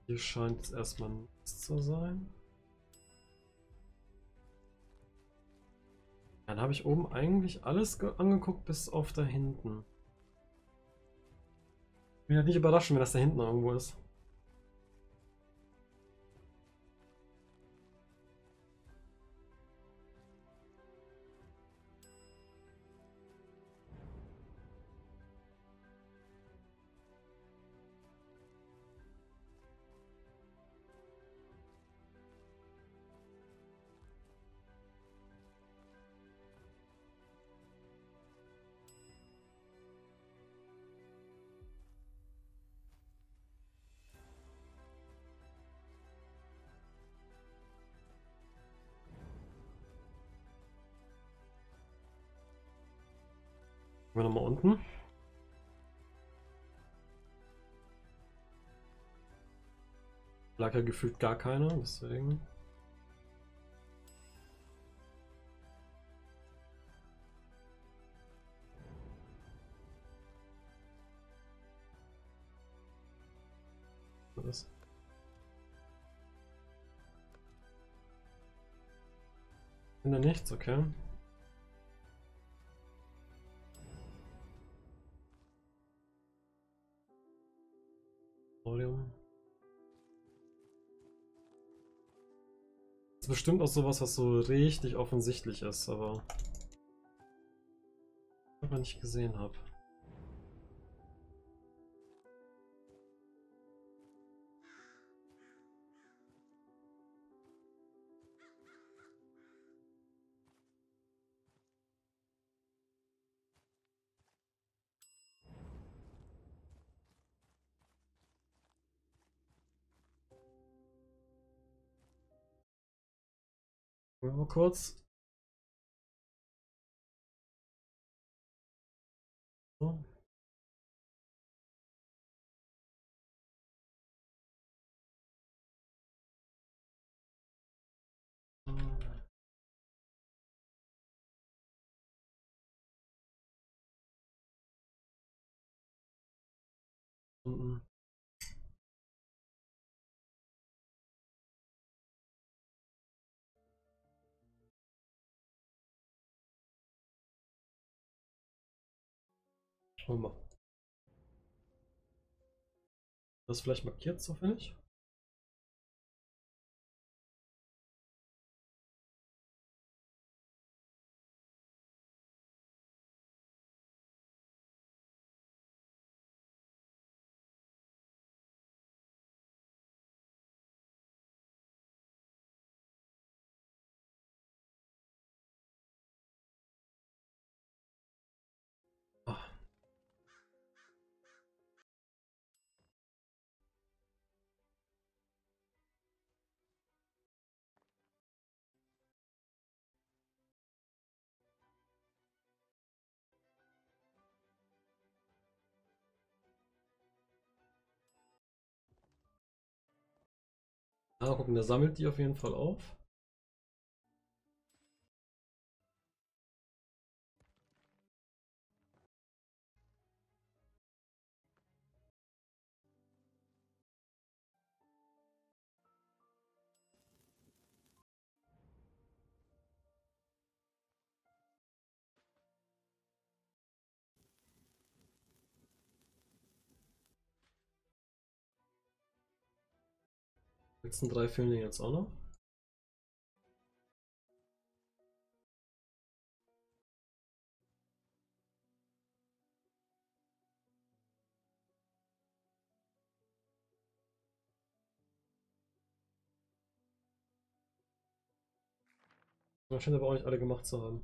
[SPEAKER 1] Hier scheint es erstmal nichts zu sein. Dann habe ich oben eigentlich alles angeguckt, bis auf da hinten. Ich bin halt nicht überrascht, wenn das da hinten irgendwo ist. Gehen wir nochmal unten. Lag ja gefühlt gar keiner, deswegen. Was? Finde nichts, okay. Volume. Das ist bestimmt auch sowas, was so richtig offensichtlich ist, aber ich aber nicht gesehen habe. Mal kurz. So. Unten. Schauen wir mal. Das vielleicht markiert zufällig? Ah. Ah, gucken, der sammelt die auf jeden Fall auf. Die letzten drei fehlen jetzt auch noch. Man scheint aber auch nicht alle gemacht zu haben.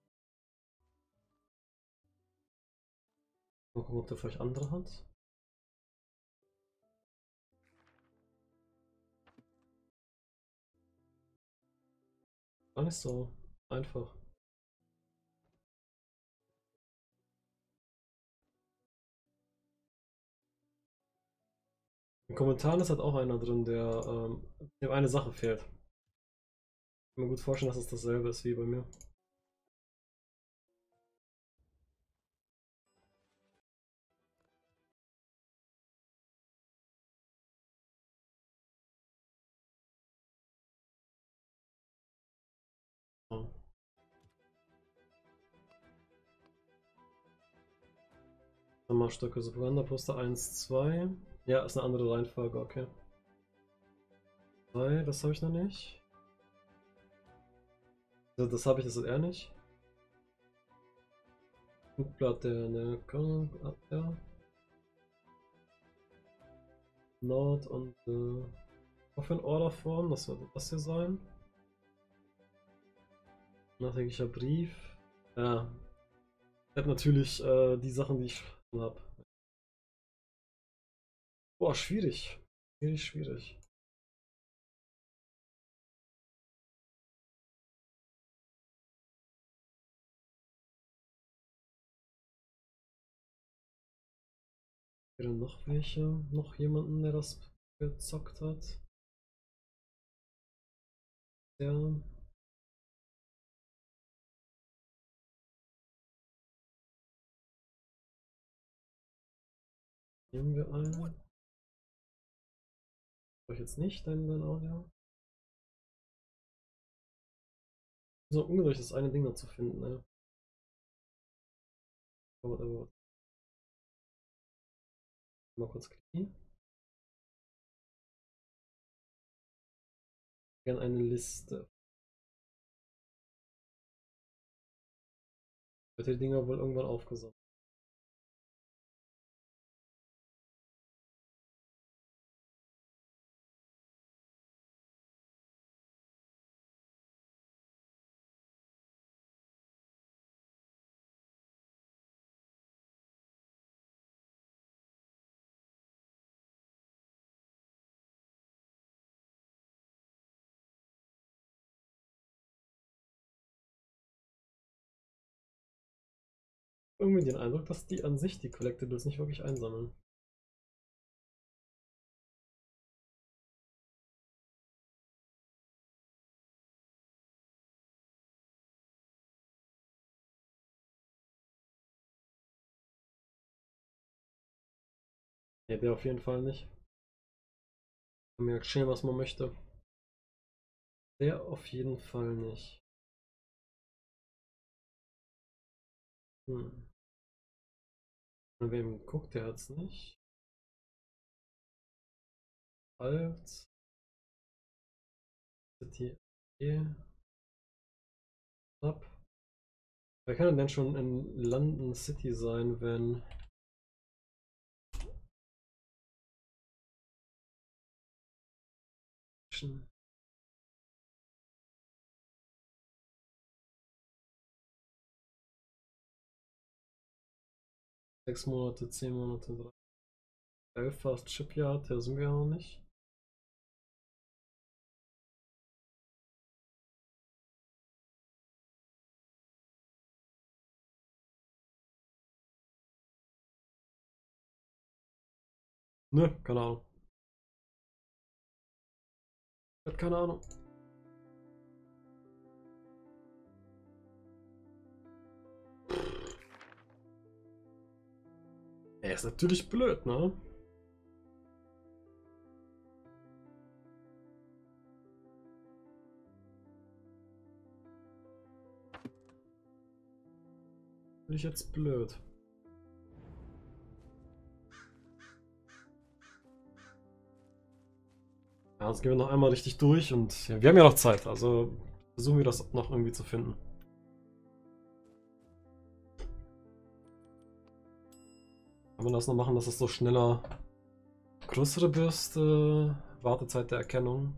[SPEAKER 1] Mal gucken, ob der vielleicht andere hat. Gar nicht so einfach. In den Kommentaren ist halt auch einer drin, der ähm, dem eine Sache fehlt. Ich kann mir gut vorstellen, dass es dasselbe ist wie bei mir. Nochmal Stücke Propaganda-Poster eins, zwei. Ja, ist eine andere Reihenfolge, okay. zwei, das habe ich noch nicht. Das, das habe ich, das ist er nicht. Blatt der, der, ja. Nord und äh, auf in Orderform, das sollte das hier sein. Nachträglicher Brief. Ja. Ich habe natürlich äh, die Sachen, die ich schon habe. Boah, schwierig. Schwierig, schwierig. Wäre noch welche? Noch jemanden, der das gezockt hat? Ja. Nehmen wir einen. Brauche ich jetzt nicht dein, dein Audio? So ungeduldig, das eine Ding noch zu finden, ne? Aber, aber. Mal kurz klicken. Gerne eine Liste. Wird die Dinger wohl irgendwann aufgesammelt. Irgendwie den Eindruck, dass die an sich die Collectibles nicht wirklich einsammeln. Ja, der auf jeden Fall nicht. Kann mir erzählen, was man möchte. Der auf jeden Fall nicht. Hm. Und wem guckt der jetzt nicht? Alt. City. E. Ab. Wer kann denn schon in London City sein, wenn. Sechs Monate, zehn Monate, drei. Belfast Shipyard, der sind wir ja noch nicht. Ne, keine Ahnung. Ich hab keine Ahnung. Er ist natürlich blöd, ne? Bin ich jetzt blöd. Ja, jetzt gehen wir noch einmal richtig durch und ja, wir haben ja noch Zeit, also versuchen wir das noch irgendwie zu finden. Kann man das noch machen, dass es so schneller größere Bürste, Wartezeit der Erkennung.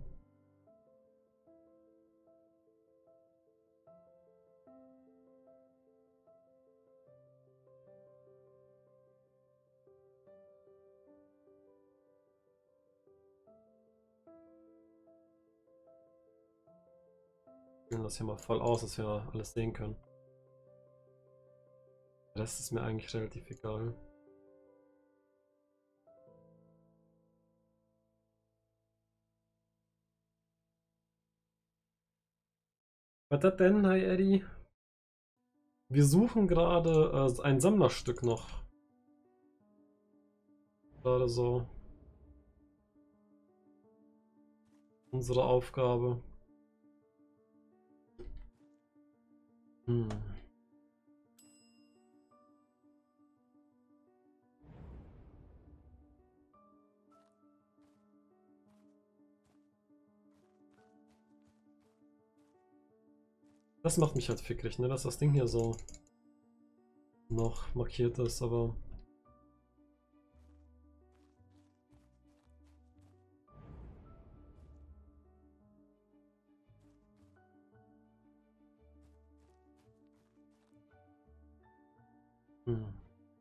[SPEAKER 1] Wir das hier mal voll aus, dass wir alles sehen können. Der Rest ist mir eigentlich relativ egal. Was das denn? Hi Eddie. Wir suchen gerade äh, ein Sammlerstück noch. Gerade so. Unsere Aufgabe. Hm. Das macht mich halt fickrig, ne? Dass das Ding hier so noch markiert ist, aber. Hm.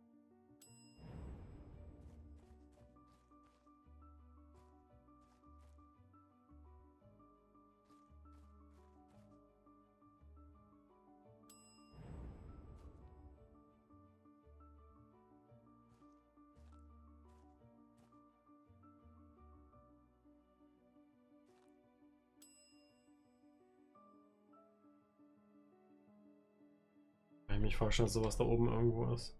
[SPEAKER 1] Kann ich mich vorstellen, dass sowas da oben irgendwo ist.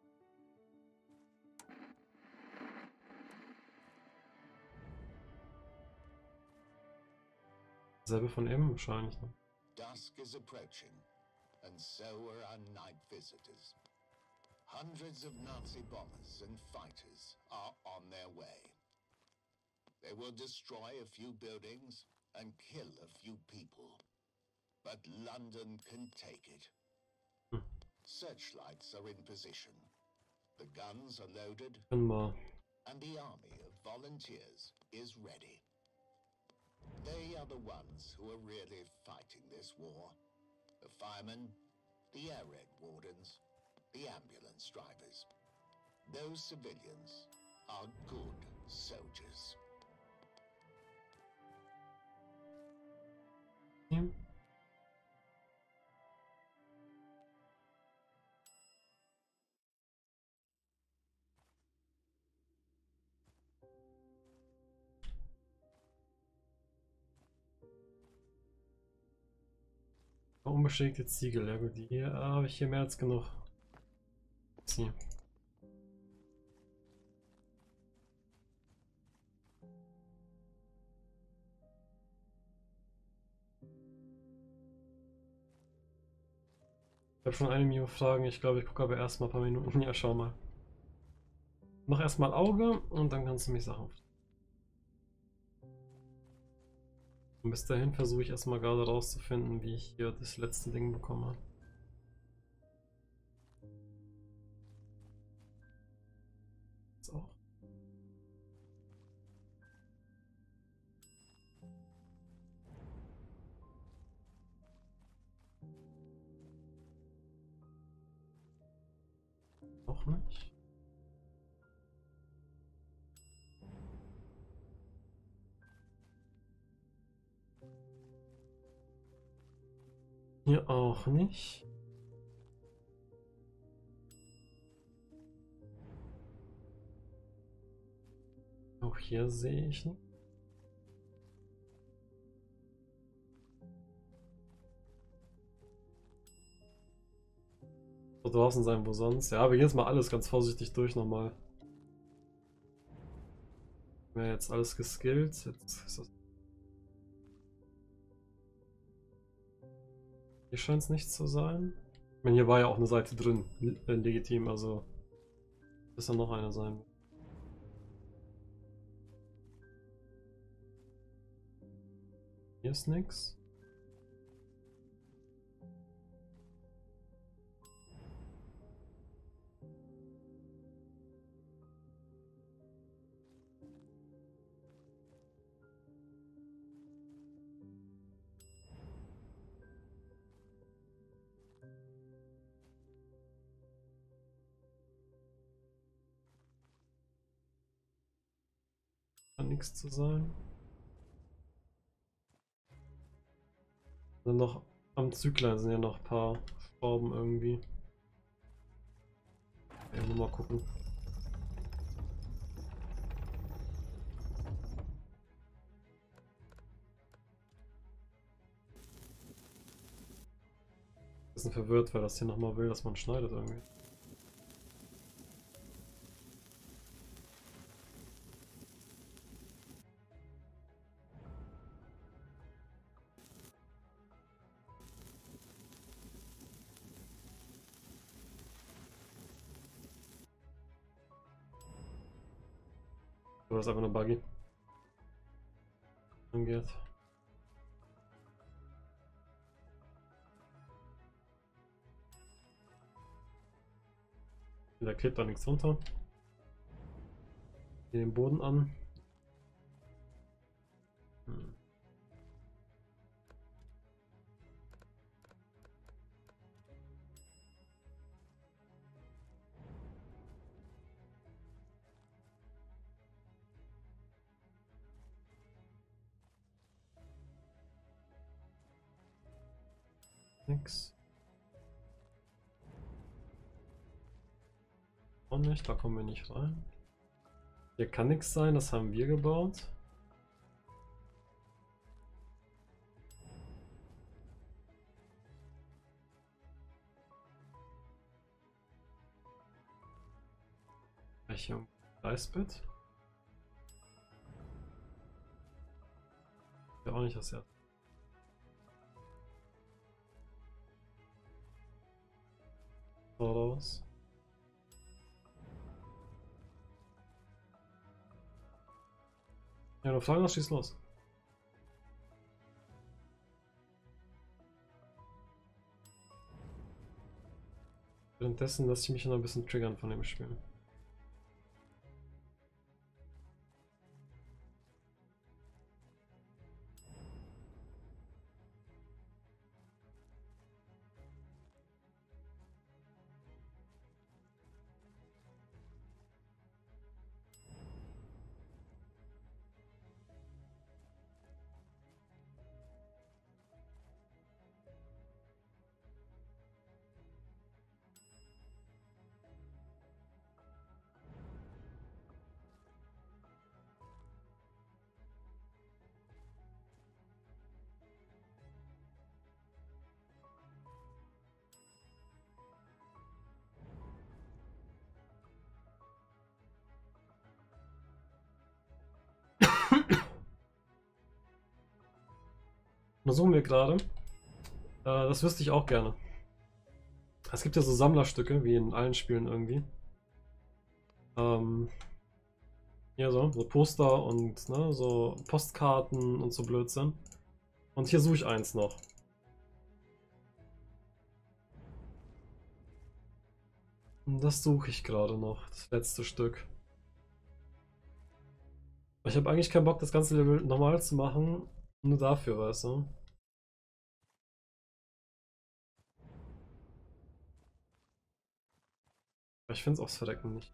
[SPEAKER 1] Selbe von eben wahrscheinlich. Ne?
[SPEAKER 3] Dusk is approaching, and so are our night visitors. Hundreds of Nazi bombers and fighters are on their way. They will destroy a few buildings and kill a few people. But London can take it.
[SPEAKER 1] Hm.
[SPEAKER 3] Searchlights are in position. The guns are loaded.
[SPEAKER 1] Immer.
[SPEAKER 3] And the army of volunteers is ready. They are the ones who are really fighting this war. The firemen, the air raid wardens, the ambulance drivers. Those civilians are good soldiers.
[SPEAKER 1] Ja. Unbeschädigte Ziegel, ja gut, die habe ich hier mehr als genug. Sie. Ich habe schon eine Million Fragen, ich glaube, ich gucke aber erstmal ein paar Minuten. Ja, schau mal. Mach erstmal Auge und dann kannst du mich Sachen. Und bis dahin versuche ich erstmal gerade rauszufinden, wie ich hier das letzte Ding bekomme. Das auch. Auch nicht. Hier auch nicht. Auch hier sehe ich nicht. So draußen sein, wo sonst. Ja, wir gehen jetzt mal alles ganz vorsichtig durch nochmal. Wir haben jetzt alles geskillt. Jetzt ist das. Hier scheint es nicht zu sein. Ich meine, hier war ja auch eine Seite drin. Legitim, also. Ist da noch eine sein. Hier ist nix. Kann nichts zu sein. Sind noch am Züglein sind ja noch ein paar Schrauben irgendwie. Ja, nur mal gucken. Bisschen verwirrt, weil das hier nochmal will, dass man schneidet irgendwie. Oder ist einfach eine Buggy. Angeht. Da klebt da nichts runter. Hier den Boden an. Hm. Nix. Auch nicht, da kommen wir nicht rein. Hier kann nichts sein, das haben wir gebaut. Welche Eisbett? Ja, auch nicht das Herz. So raus. Ja, noch Fragen, schieß los. Währenddessen lasse ich mich noch ein bisschen triggern von dem Spiel. Untersuchen wir gerade. Äh, das wüsste ich auch gerne. Es gibt ja so Sammlerstücke, wie in allen Spielen irgendwie. Ähm, ja, so, so Poster und ne, so Postkarten und so Blödsinn. Und hier suche ich eins noch. Und das suche ich gerade noch, das letzte Stück. Ich habe eigentlich keinen Bock, das ganze Level normal zu machen. Nur dafür, weißt du? Aber ich finde es aufs Verrecken nicht.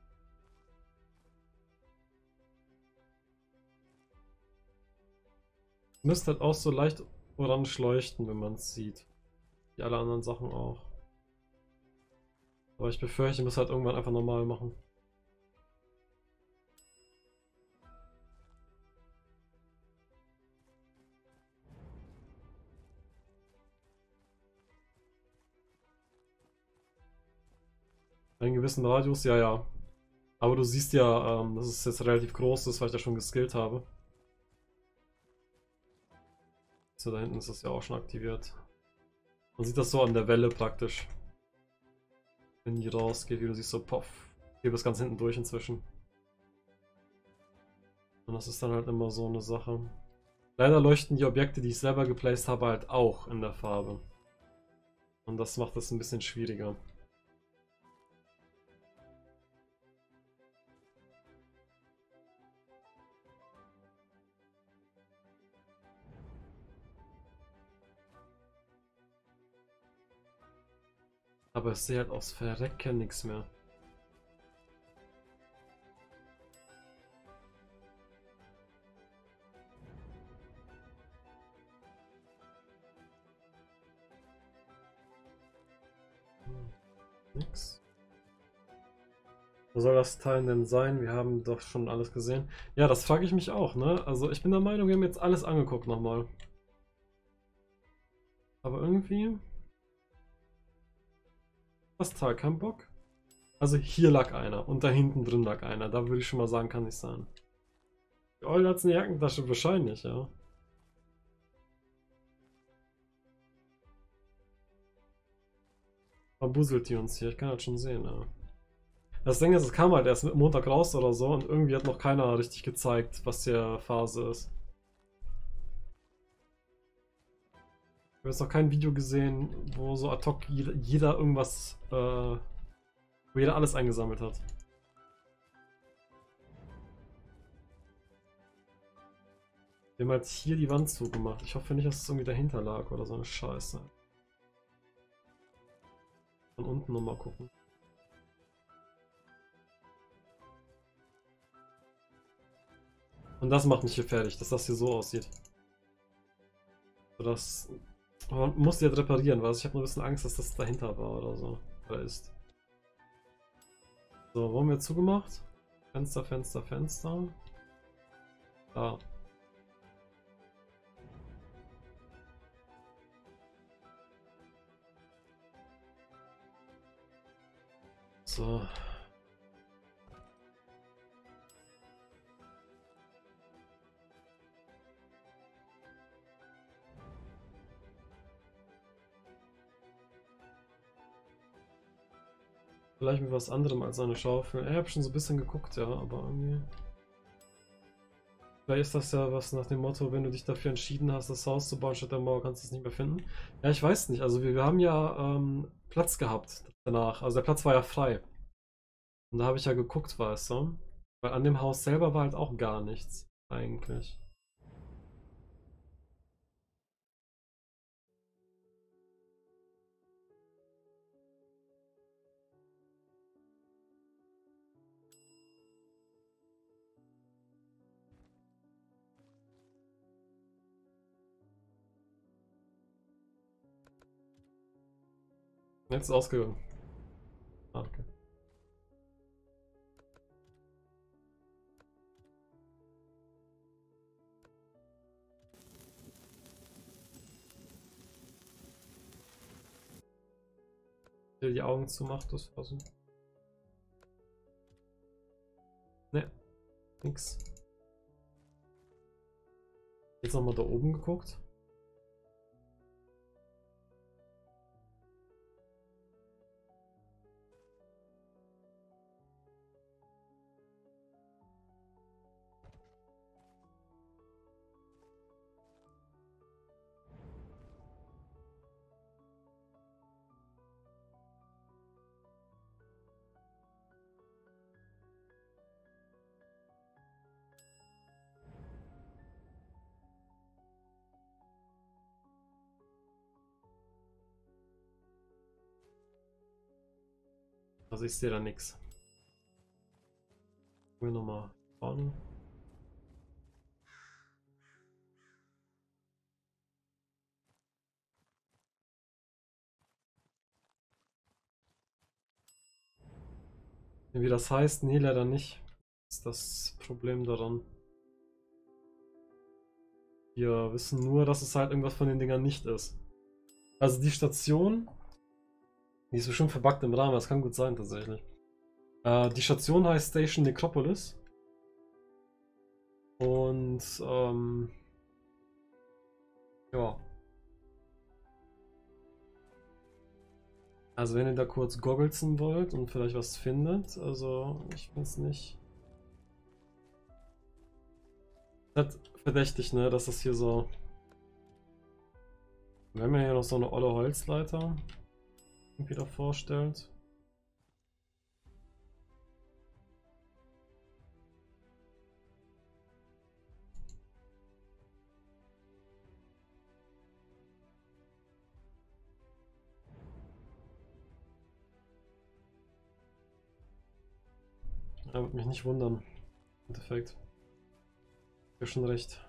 [SPEAKER 1] Es müsste halt auch so leicht orange leuchten, wenn man es sieht. Wie alle anderen Sachen auch. Aber ich befürchte, ich muss halt irgendwann einfach normal machen. Einen gewissen Radius, ja, ja. Aber du siehst ja, ähm, dass es jetzt relativ groß ist, weil ich das schon geskillt habe. So, da hinten ist das ja auch schon aktiviert. Man sieht das so an der Welle praktisch. Wenn die rausgeht, wie du siehst, so poff. Geht bis ganz hinten durch inzwischen. Und das ist dann halt immer so eine Sache. Leider leuchten die Objekte, die ich selber geplaced habe, halt auch in der Farbe. Und das macht es ein bisschen schwieriger. Aber ich sehe halt aus Verrecken nichts mehr. Hm, nix. Wo soll das Teil denn sein? Wir haben doch schon alles gesehen. Ja, das frage ich mich auch, ne? Also ich bin der Meinung, wir haben jetzt alles angeguckt nochmal. Aber irgendwie... Das Teil, kein Bock. Also hier lag einer und da hinten drin lag einer. Da würde ich schon mal sagen, kann nicht sein. Die Eule hat eine Jackentasche, wahrscheinlich, ja. Verbuselt die uns hier, ich kann das schon sehen, ja. Das Ding ist, es kam halt erst Montag raus oder so und irgendwie hat noch keiner richtig gezeigt, was hier Phase ist. Ich habe jetzt noch kein Video gesehen, wo so ad hoc jeder irgendwas äh, Wo jeder alles eingesammelt hat. Wir haben halt hier die Wand zugemacht. Ich hoffe nicht, dass es irgendwie dahinter lag oder so eine Scheiße. Von unten nochmal gucken. Und das macht mich hier fertig, dass das hier so aussieht. So, das man muss die jetzt reparieren, weil ich habe nur ein bisschen Angst, dass das dahinter war oder so. Oder ist. So, wo haben wir zugemacht? Fenster, Fenster, Fenster. Da. So. Vielleicht mit was anderem als eine Schaufel. Ich habe schon so ein bisschen geguckt, ja, aber irgendwie... Vielleicht ist das ja was nach dem Motto, wenn du dich dafür entschieden hast, das Haus zu bauen statt der Mauer, kannst du es nicht mehr finden. Ja, ich weiß nicht. Also wir, wir haben ja ähm, Platz gehabt danach. Also der Platz war ja frei. Und da habe ich ja geguckt, weißt du. Weil an dem Haus selber war halt auch gar nichts, eigentlich. Jetzt ist ausgegangen. Ah, okay. Der die Augen zumacht, das war so. Ne, nix. Jetzt nochmal da oben geguckt. Also ich sehe da nichts. Wir nochmal vorne. Wie das heißt, nee, leider nicht. Das ist das Problem daran. Wir wissen nur, dass es halt irgendwas von den Dingern nicht ist. Also die Station, die ist bestimmt verbuggt im Rahmen, das kann gut sein tatsächlich. Äh, die Station heißt Station Necropolis. Und ähm, ja. Also wenn ihr da kurz goggelzen wollt und vielleicht was findet, also ich weiß nicht. Das ist verdächtig, ne, dass das hier so... Wenn man hier noch so eine olle Holzleiter irgendwie da vorstellt. Ja, würde mich nicht wundern. Im Endeffekt. Ich habe schon recht.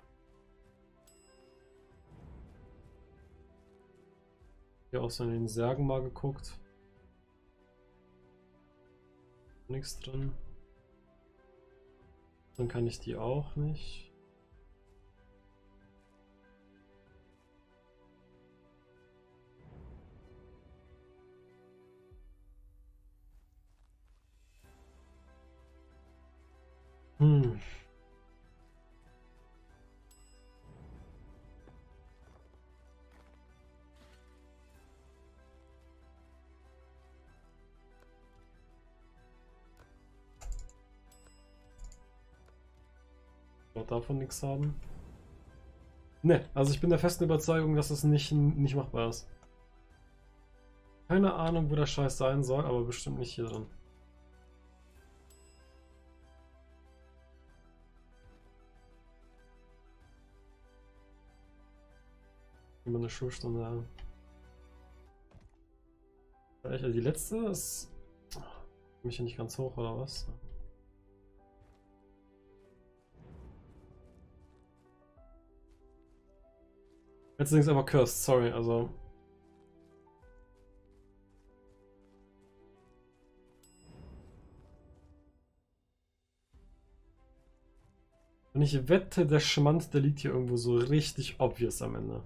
[SPEAKER 1] Hier auch so in den Särgen mal geguckt. Nichts drin. Dann kann ich die auch nicht. Hm. Davon nichts haben. Ne, also ich bin der festen Überzeugung, dass es nicht, nicht machbar ist. Keine Ahnung, wo der Scheiß sein soll, aber bestimmt nicht hier drin. Immer eine Schulstunde, ja. Echt, also die letzte ist. Mich hier nicht ganz hoch, oder was? Letzte Ding ist aber cursed, sorry, also. Wenn ich wette, der Schmand, der liegt hier irgendwo so richtig obvious am Ende.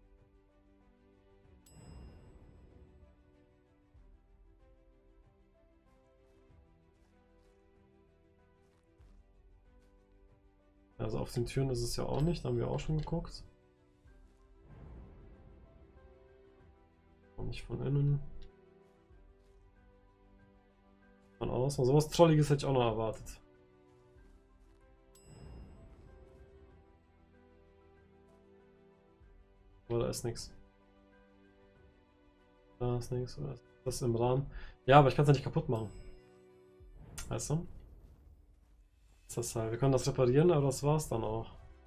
[SPEAKER 1] Also auf den Türen ist es ja auch nicht, da haben wir auch schon geguckt. Auch nicht von innen. Von außen. So was Trolliges hätte ich auch noch erwartet. Aber da ist nichts. Da ist nichts. Das ist im Rahmen. Ja, aber ich kann es ja nicht kaputt machen. Weißt du? Das ist halt. Wir können das reparieren, aber das war's dann auch.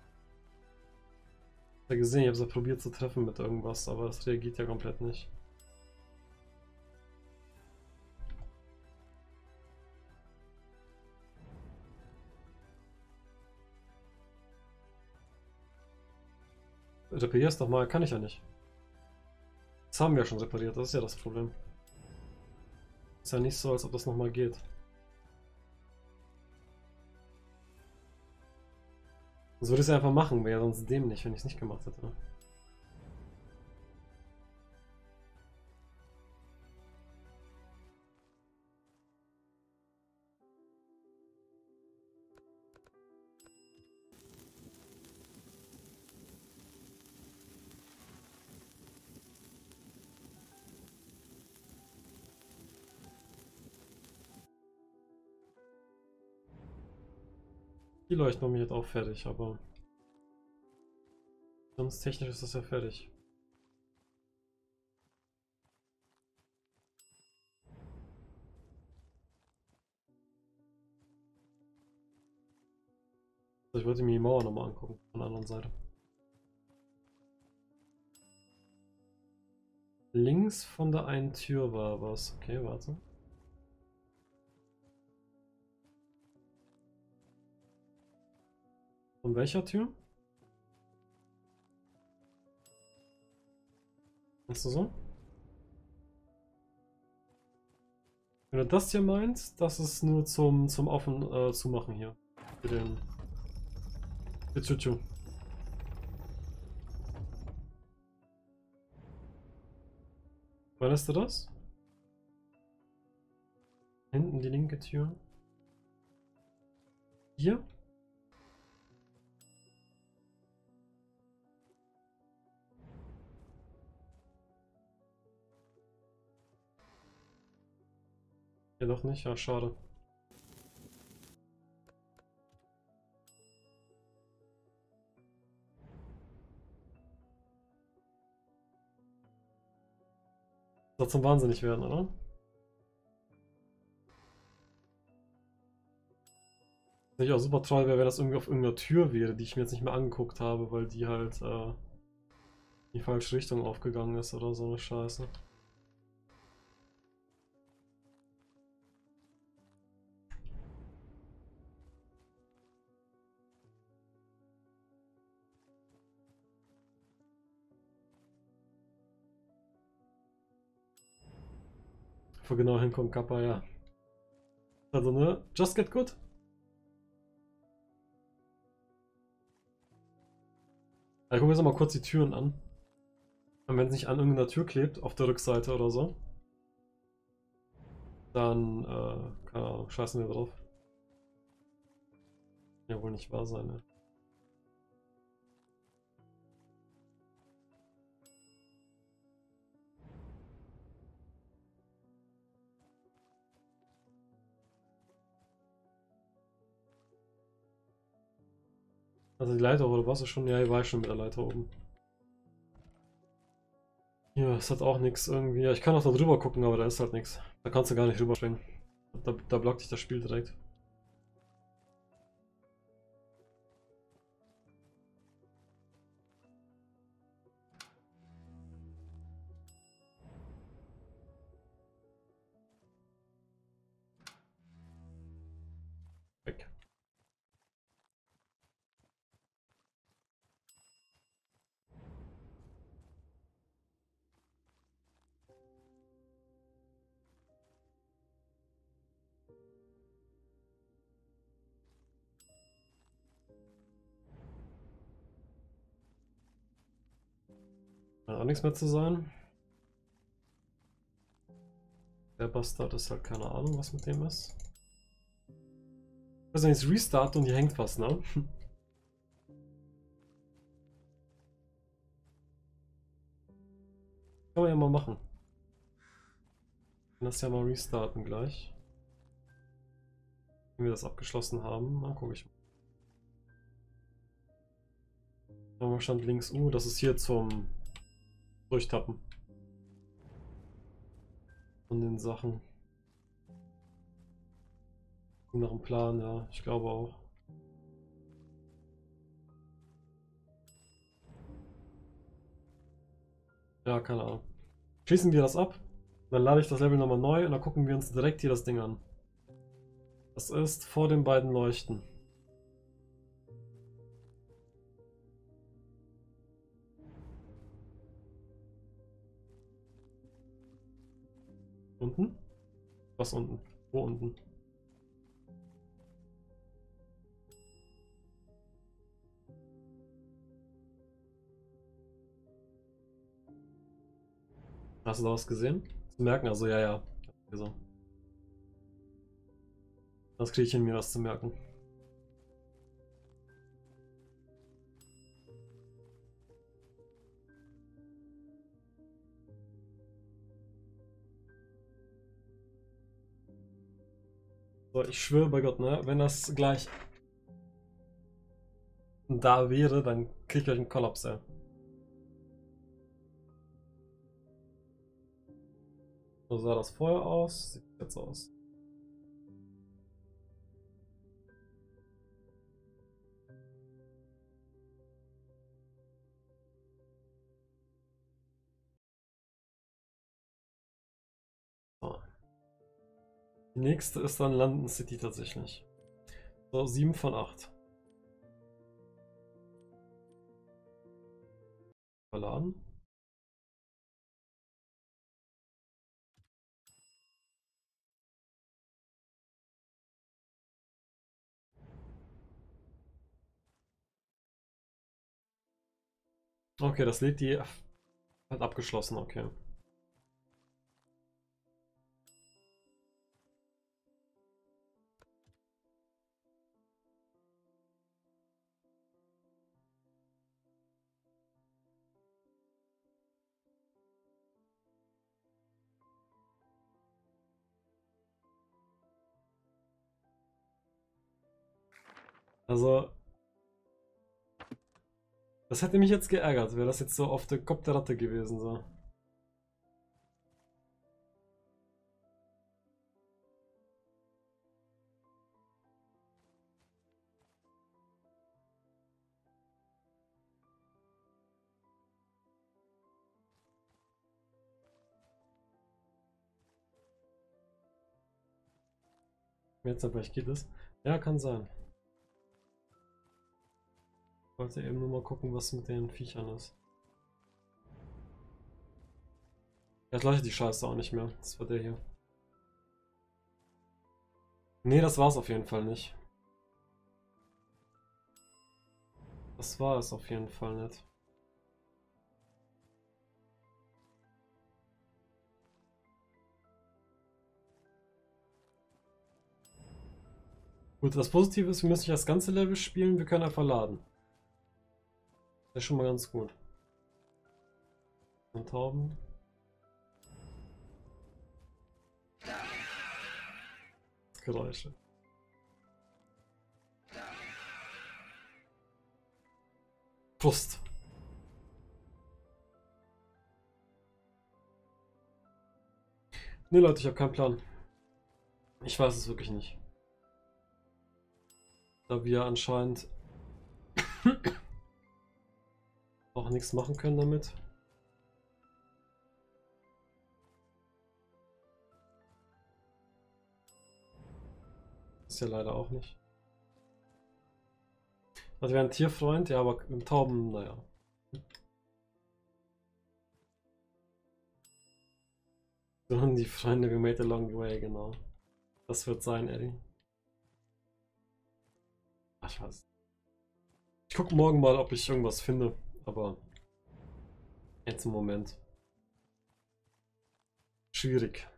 [SPEAKER 1] Ich habe ja gesehen, ich habe es ja probiert zu treffen mit irgendwas, aber es reagiert ja komplett nicht. Reparier's doch mal, kann ich ja nicht. Das haben wir ja schon repariert, das ist ja das Problem. Ist ja nicht so, als ob das nochmal geht. Das würde ich es einfach machen, wäre ja sonst dämlich, wenn ich es nicht gemacht hätte. Die leuchten bei mir jetzt auch fertig, aber sonst technisch ist das ja fertig. Also ich wollte mir die Mauer nochmal angucken, von der anderen Seite. Links von der einen Tür war was. Okay, warte. Von welcher Tür? Ist das so? Wenn du das hier meinst, das ist nur zum, zum Offen äh, zumachen hier. Für den. Für Chuchu. Meinst du das? Hinten die linke Tür. Hier? Ja, doch nicht. Ja, schade. Soll zum Wahnsinnig werden, oder? Natürlich auch super toll wäre, wenn das irgendwie auf irgendeiner Tür wäre, die ich mir jetzt nicht mehr angeguckt habe, weil die halt äh, in die falsche Richtung aufgegangen ist oder so eine Scheiße. Wo genau hinkommt Kappa, ja. Also ne, just get good. Ich gucke jetzt mal kurz die Türen an. Und wenn es nicht an irgendeiner Tür klebt, auf der Rückseite oder so, dann, äh, keine Ahnung, scheißen wir drauf. Ja, wohl nicht wahr sein, ne? Also die Leiter, oder was ist schon? Ja, ich war schon mit der Leiter oben. Ja, es hat auch nichts irgendwie. Ja, ich kann auch da drüber gucken, aber da ist halt nichts. Da kannst du gar nicht rüberspringen. Da, da blockt dich das Spiel direkt. Hat auch nichts mehr zu sein. Der Bastard ist halt keine Ahnung, was mit dem ist. Ich weiß nicht, jetzt Restart und hier hängt was, ne? Kann man ja mal machen. Das ja mal restarten gleich. Wenn wir das abgeschlossen haben, dann gucke ich mal. Da stand links U, das ist hier zum Durchtappen. Von den Sachen. Nach dem Plan, ja, ich glaube auch. Ja, keine Ahnung. Schließen wir das ab, dann lade ich das Level nochmal neu und dann gucken wir uns direkt hier das Ding an. Das ist vor den beiden Leuchten. Unten? Was unten? Wo unten? Hast du da was gesehen? Zu merken, also ja, ja. So. Das kriege ich hin, mir das zu merken. So, ich schwöre bei Gott, ne? Wenn das gleich da wäre, dann kriege ich gleich einen Kollaps, ey. So sah das vorher aus, sieht jetzt aus. So. Die nächste ist dann London City tatsächlich. So, sieben von acht. Verladen. Okay, das lädt die hat abgeschlossen, okay. Also, das hätte mich jetzt geärgert, wäre das jetzt so auf der Kopf der Ratte gewesen, so. Jetzt aber ich geht es. Ja, kann sein. Ich wollte eben nur mal gucken, was mit den Viechern ist. Jetzt leuchtet die Scheiße auch nicht mehr. Das war der hier. Nee, das war es auf jeden Fall nicht. Das war es auf jeden Fall nicht. Gut, das Positive ist, wir müssen nicht das ganze Level spielen, wir können einfach laden. Das ist schon mal ganz gut. Und Tauben. Geräusche. Prost. Ne Leute, ich habe keinen Plan. Ich weiß es wirklich nicht. Da wir anscheinend auch nichts machen können damit. Ist ja leider auch nicht. Also wir haben einen Tierfreund, ja, aber mit Tauben, naja. Die Freunde, we made a long way, genau. Das wird sein, Eddie. Ach, ich weiß. Ich gucke morgen mal, ob ich irgendwas finde, aber Jetzt im Moment. Schwierig.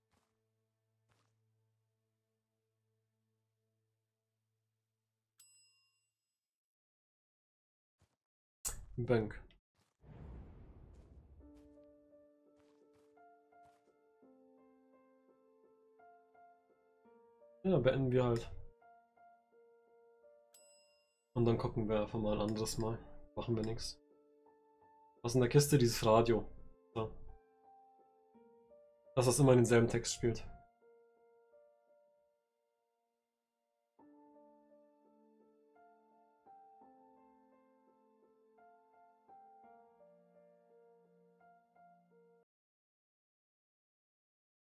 [SPEAKER 1] Bank. Ja, beenden wir halt. Und dann gucken wir einfach mal ein anderes Mal. Machen wir nichts. Was in der Kiste? Dieses Radio. So. Dass das immer denselben Text spielt.